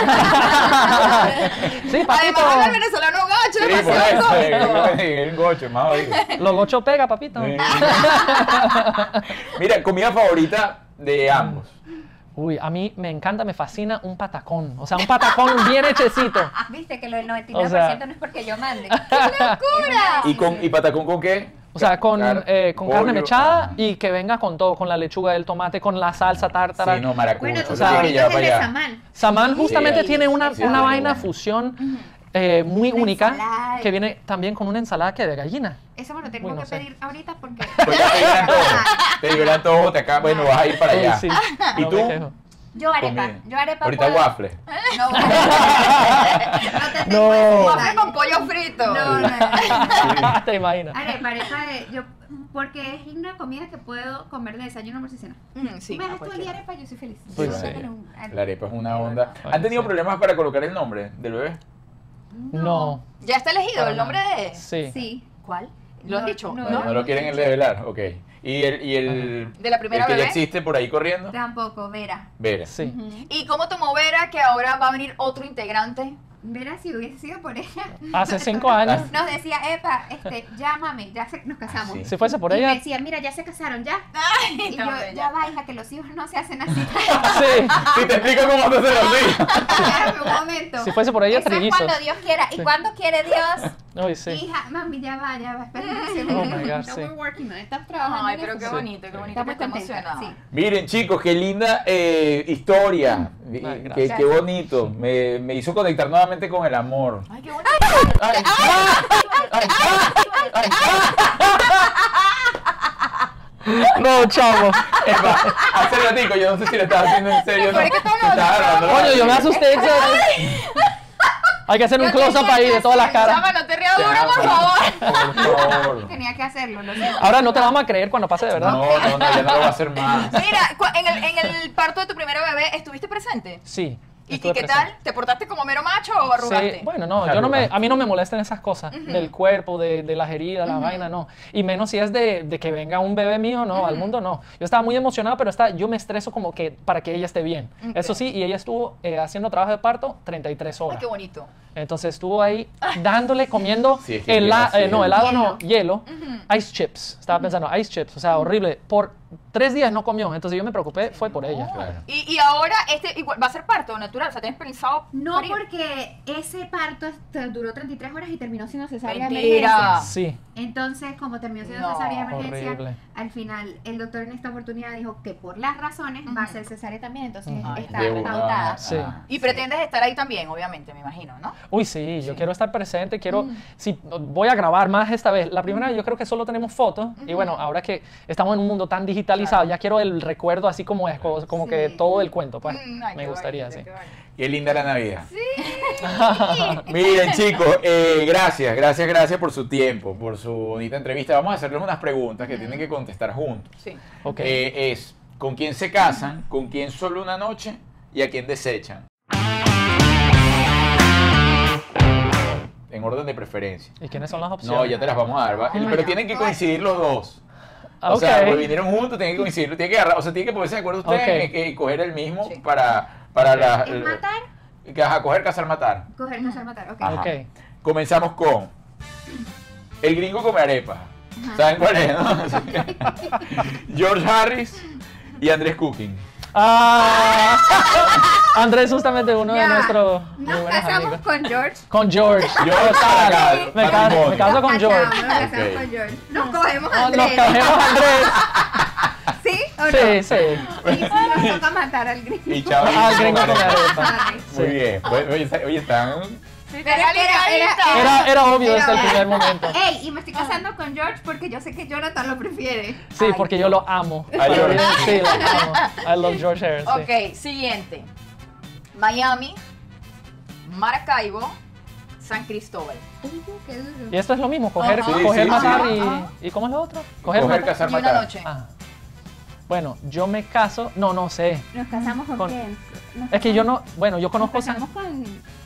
Sí, papito. Además, el venezolano gacho, Sí, por demasiado eso, cómico. es en gocho, es más jodido. Los gochos pega, papito. Sí. Mira, comida favorita de ambos. Uy, a mí me encanta, me fascina un patacón. O sea, un patacón bien hechecito. Viste que lo del noventa y nueve O por sea- ciento no es porque yo mande. ¡Locura! ¿Y, con, ¿Y patacón con qué? O sea, con, Car- eh, con carne pollo. mechada y que venga con todo, con la lechuga, el tomate, con la salsa tártara. Sí, no, maracucho. Bueno, tu o sea, que favorito lleva es el para de allá. Samán. Samán justamente Sí, tiene una, sí, una sí. vaina fusión eh, muy Una única ensalada. que viene también con una ensalada que de gallina. Eso me lo tengo Uy, no que sé. pedir ahorita porque... Pues ya te dio el antojo. Te dio el antojo, te acá, bueno, vas a ir para Uy, allá. sí, ¿Y no tú? me quejo. Yo arepa, Comida. yo arepa Ahorita puedo- waffle. No, no te tengo No. ese Waffle detalle. con pollo frito. No, no, no. ¿Te imaginas? Arepa, arepa de... Yo, porque es una comida que puedo comer de desayuno, almuerzo y cena. Mm, sí, me a dejas todo el día cualquiera. arepa, yo soy feliz. Pues Yo sí. sé que no- La arepa es una onda. Ay, ¿Han tenido sí. problemas para colocar el nombre del bebé? No. ¿Ya está elegido Para el nombre nada. de...? Sí. Sí. ¿Cuál? ¿Lo han No, dicho? no. No, no lo quieren revelar, ok. ¿Y el, y el, ¿De la primera el que bebé? ya existe por ahí corriendo? Tampoco, Vera. Vera. Sí. ¿Y cómo tomó Vera que ahora va a venir otro integrante? Vera, si hubiese sido por ella. Hace cinco años. Nos decía, epa, este, llámame, ya se, nos casamos. Ah, sí. Si fuese por Y me ella, decía, mira, ya se casaron, ya. Ay, Y yo, no, ya ya. va, hija, que los hijos no se hacen así. sí. Sí, te explico cómo te se lo digo. Espérame un momento. Si fuese por ella, Eso es trillizos. cuando Dios quiera. ¿Y Sí. cuándo quiere Dios? Uy, sí. Hija, mami, ya va, ya va. Espérate. Oh my God, No, sí. we're working on it. Estamos trabajando Ay, en pero eso. qué Sí. bonito, qué bonito. Estamos que esté contentas, emocionada. sí. Miren, chicos, qué linda eh, historia. Y- Ay, qué, gracias. qué bonito. Me, me hizo conectar nuevamente con el amor. Ay, qué bonito. Ay, ay, ay, No, chavo. Epa, hace ratico, yo no sé si lo estás haciendo en serio o no. ¿Por qué estás Si estás hablando? agarrando- Coño, yo me asusté. en serio. Hay que hacer un Yo close-up tenía ahí que de todas las hacerlo. caras. Chama, no te rías duro, Ya, por por- favor. Por favor. Tenía que hacerlo, lo siento. Ahora no te vamos a creer cuando pase de verdad. No, no, no, ya no lo va a hacer más. Mira, cu- en el, en el parto de tu primera bebé, ¿estuviste presente? Sí. ¿Y, y estuve qué presente. tal? ¿Te portaste como mero macho o arrugaste? Sí, bueno, no, yo no me, a mí no me molestan esas cosas Ujú. del cuerpo, de, de las heridas, la vaina, no. Y menos si es de, de que venga un bebé mío, no, al mundo no. Yo estaba muy emocionado, pero está, yo me estreso como que para que ella esté bien. Ok. Eso sí, y ella estuvo eh, haciendo trabajo de parto treinta y tres Ay, horas. qué bonito. Entonces estuvo ahí dándole, comiendo, Sí, es que hela- tiene eh, no, así. helado no, hielo, Ujú. ice chips. Estaba pensando, ice chips, o sea, horrible. Por tres días no comió, entonces yo me preocupé, fue por ella. Claro. Y, y ahora este igual, va a ser parto natural, o sea, ¿tienes pensado No, parir? porque ese parto este, duró treinta y tres horas y terminó siendo cesárea de Mentira. emergencia. Sí, Entonces, como terminó siendo No, cesárea de emergencia, horrible. al final el doctor en esta oportunidad dijo que por las razones va a ser cesárea también, entonces Ujú. está De una. pautada. Sí. Ah, Y pretendes estar ahí también, obviamente, me imagino, ¿no? Uy, sí, yo quiero estar presente, quiero, sí, voy a grabar más esta vez. La primera vez yo creo que solo tenemos fotos y bueno, ahora que estamos en un mundo tan digitalizado, Claro. ya quiero el recuerdo así como es, como, como que Sí. todo el cuento, pues, Mm, ay, me qué gustaría, bonito, sí. qué bonito. Qué linda la Navidad. Miren, chicos, eh, gracias, gracias, gracias por su tiempo, por su bonita entrevista. Vamos a hacerles unas preguntas que tienen que contestar juntos. Sí. Ok. Eh, es, ¿con quién se casan? ¿Con quién solo una noche? ¿Y a quién desechan? En orden de preferencia. ¿Y quiénes son las opciones? No, ya te las vamos a dar, ¿va? Oh my pero God. tienen que coincidir los dos. Ah, O sea, ok. pues vinieron juntos, tienen que coincidir, tienen que agarrar, o sea, tienen que ponerse de acuerdo ustedes Ok. y que- y coger el mismo Sí. para, para Ok. la... ¿Es matar? Que vas a coger, cazar, matar. Coger, casar, matar, ok. Ajá. Ok. Comenzamos con el gringo come arepa. ¿Saben cuál es, no? George Harris y Andrés Cooking. Ah, Andrés justamente uno de Ya. nuestros muy Nos buenos casamos amigos. con George. Con George. George Total. para acá, me, caso, matrimonio. me caso con Nos George. casamos, Nos casamos Ok. con George. Nos cogemos a No, Andrés. nos cogemos a Andrés. ¿Sí o no? Sí, sí. Y sí, nos toca matar al gringo. Y chao. Ah, el gringo come arepa. Ay. Muy Sí. bien. Oye, oye, oye, están... Sí, Pero es que era- era- Era, era obvio desde el Pero- primer momento. Ey, y me estoy casando con George porque yo sé que Jonathan lo prefiere. Sí, Ay, porque yo lo amo. Ay, Pero George. sí, lo amo. I love George Harris. sí. Ok, siguiente. Miami, Maracaibo, San Cristóbal. Uh, qué duro. Y esto es lo mismo, coger, Ajá. Sí, coger sí, matar sí. y... Ajá. ¿Y cómo es lo otro? Coger, matar. cazar, Y una matar. noche. Ah. Bueno, yo me caso, no, no sé. ¿Nos casamos con, Con- quién? Nos Es que yo casamos- no, bueno, yo conozco Nos San, casamos con...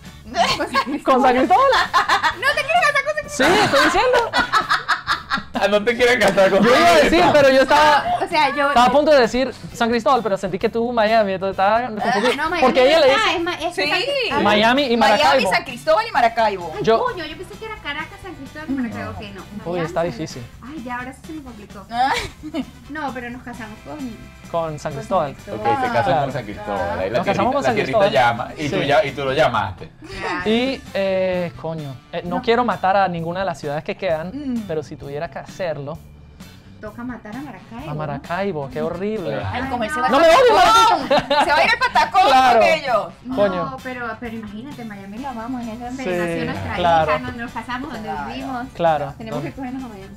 con San Cristóbal. ¿No te quieres casar con San Cristóbal? Sí, estoy diciendo. Ah, no te quieren casar con Yo iba a decir, pero yo estaba, O sea, yo... estaba a punto de decir San Cristóbal, pero sentí que tú Miami, entonces estaba confundido. No, Miami Porque ella no le está, dice es ma- es Sí. San- ah, Miami y Miami, Maracaibo. San Cristóbal y Maracaibo. Ay, Yo- coño, yo pensé que era Caracas, San Cristóbal y Maracaibo. Ok, no. Uy, Miami, está San- difícil. Ay, ya, ahora sí se me complicó. Ah, No, pero nos casamos con... Con San con Cristóbal. Ok, se casan Claro. con San Cristóbal. Ahí la Nos casamos tierrita- con la San tierrita Cristóbal. llama y, tú Sí. ya, y tú lo llamaste. Claro. Y, eh, coño, eh, no, quiero matar a ninguna de las ciudades que quedan, Mm. pero si tuviera que hacerlo, Toca matar a Maracaibo. a Maracaibo, qué horrible. Ay, como él se no. va al No me odio, patacón. Se va a ir al patacón Claro. con ellos. No, Coño. pero, pero imagínate, Miami lo amamos, es donde Sí, nació nuestra claro. hija, donde nos casamos, donde Claro. vivimos. Claro. Tenemos no. que cogernos a Miami.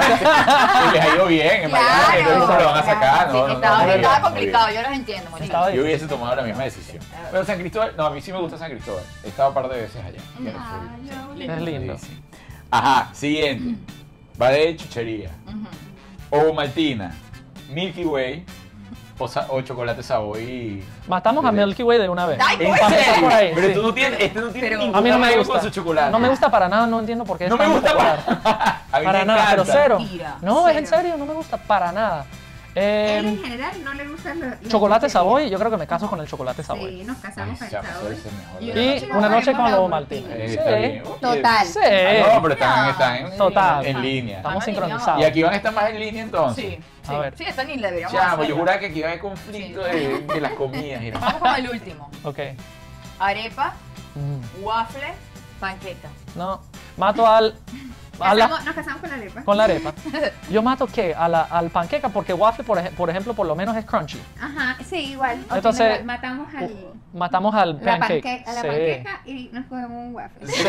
Y les ha ido bien en Miami, Claro. entonces ¿cómo lo van a sacar? Sí, No, no, no, estaba, muy bien, estaba muy complicado, bien. yo los entiendo, muchachos. Estaba Yo hubiese tomado la misma decisión. Pero San Cristóbal, no, a mí sí me gusta San Cristóbal. He estado un par de veces allá. Ah, yo- Es lindo. Sí, sí. Ajá, siguiente. Va de chuchería. O Maltina, Milky Way o, sa- o chocolate Savoy. Matamos a Sí. Milky Way de una vez. Ay, ¿En pues, Empezamos serio? por ahí, Pero sí. tú no tienes, este no tiene Pero- ningún A mí no me apego gusta. con su chocolate. No me gusta para nada, no entiendo por qué es No me tan gusta popular. para, a mí Para me nada, pero encanta. cero. Mentira. No, es en Cero. serio, no me gusta para nada. Él Eh, en general no le gustan los... los chocolate chucherías. Savoy, yo creo que me caso con el chocolate Savoy. Sí, nos Ay, casamos con el chamo, sabor. ese es mejor. Y Y una una noche noche con con los los Martínez. Eh, Sí. está bien. Oye, Total. Sí. Ah, no, pero están, están en, Total. en línea. Estamos Ah, sincronizados. Y aquí van a estar más en línea entonces. Sí, sí. A ver. Sí, esta ni la deberíamos Chamo, hacer. yo juraba que aquí iba a haber conflicto de, de las comidas. Mira. Vamos con el último. Ok. Arepa, Mm, waffle, panqueca. No, mato al... a la- Casamos- nos casamos con la arepa. con la arepa. Yo mato ¿qué? A la, al panqueca porque waffle, por, ej- por ejemplo, por lo menos es crunchy. Ajá, sí, igual. Ok, Entonces, igual, matamos al... Matamos al la pancake. panque- a la Sí. panqueca y nos cogemos un waffle. Sí.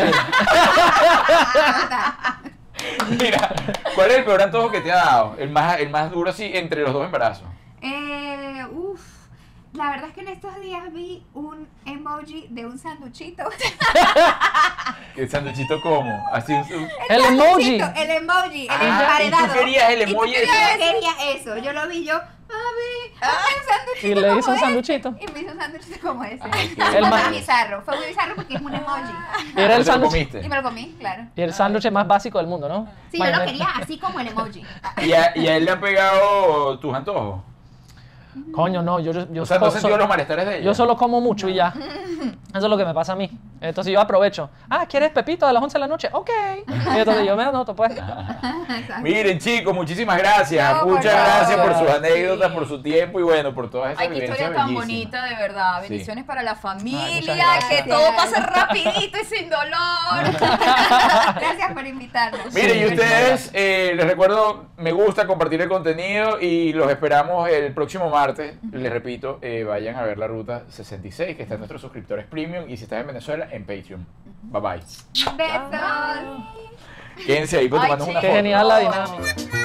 Mira, ¿cuál es el peor antojo que te ha dado? El más, el más duro así entre los dos embarazos. Eh, uf, la verdad es que en estos días vi un emoji de un sanduchito. ¿El sanduchito cómo? Así un... un- El emoji. Sanduchito, El emoji, el Ah, y emparedado. tú querías el Y tú emoji de- querías- Yo quería eso. Yo lo vi yo, mami, hazme un sanduchito Y le como hizo un ese. sanduchito. Y me hizo un sanduchito como ese. Ay, qué Fue El muy ma- bizarro, fue muy bizarro porque es un emoji. Era el ¿Te lo sándwich. comiste? Y me lo comí, claro. Y el sándwich más básico del mundo, ¿no? Sí, yo lo Mayonesa. quería así como el emoji. ¿Y a, y a él le han pegado tus antojos? Coño, no, yo, yo, yo, O sea, ¿no so- sentido so- los malestares de ella? yo solo como mucho y ya. Eso es lo que me pasa a mí. Entonces yo aprovecho. Ah, ¿quieres pepito a las once de la noche? Ok. Y entonces yo me anoto, pues. Exacto. Miren, chicos, muchísimas gracias. No, Muchas por gracias por favor. sus anécdotas, Sí. por su tiempo y bueno, por todas esas Ay, qué vivencias historia tan bellísimas. bonita, de verdad. Sí. Bendiciones para la familia, muchas que gracias. todo pase rapidito y sin dolor. Gracias por invitarnos. Miren, y Sí, ustedes, eh, les recuerdo, me gusta compartir el contenido y los esperamos el próximo martes. Les repito, eh, vayan a ver la ruta sesenta y seis, que está en nuestros suscriptores premium, y si estás en Venezuela, en Patreon. Bye bye. Besos. Quédense ahí, pues, Ay, tomando una chicos. Qué foto. genial la dinámica.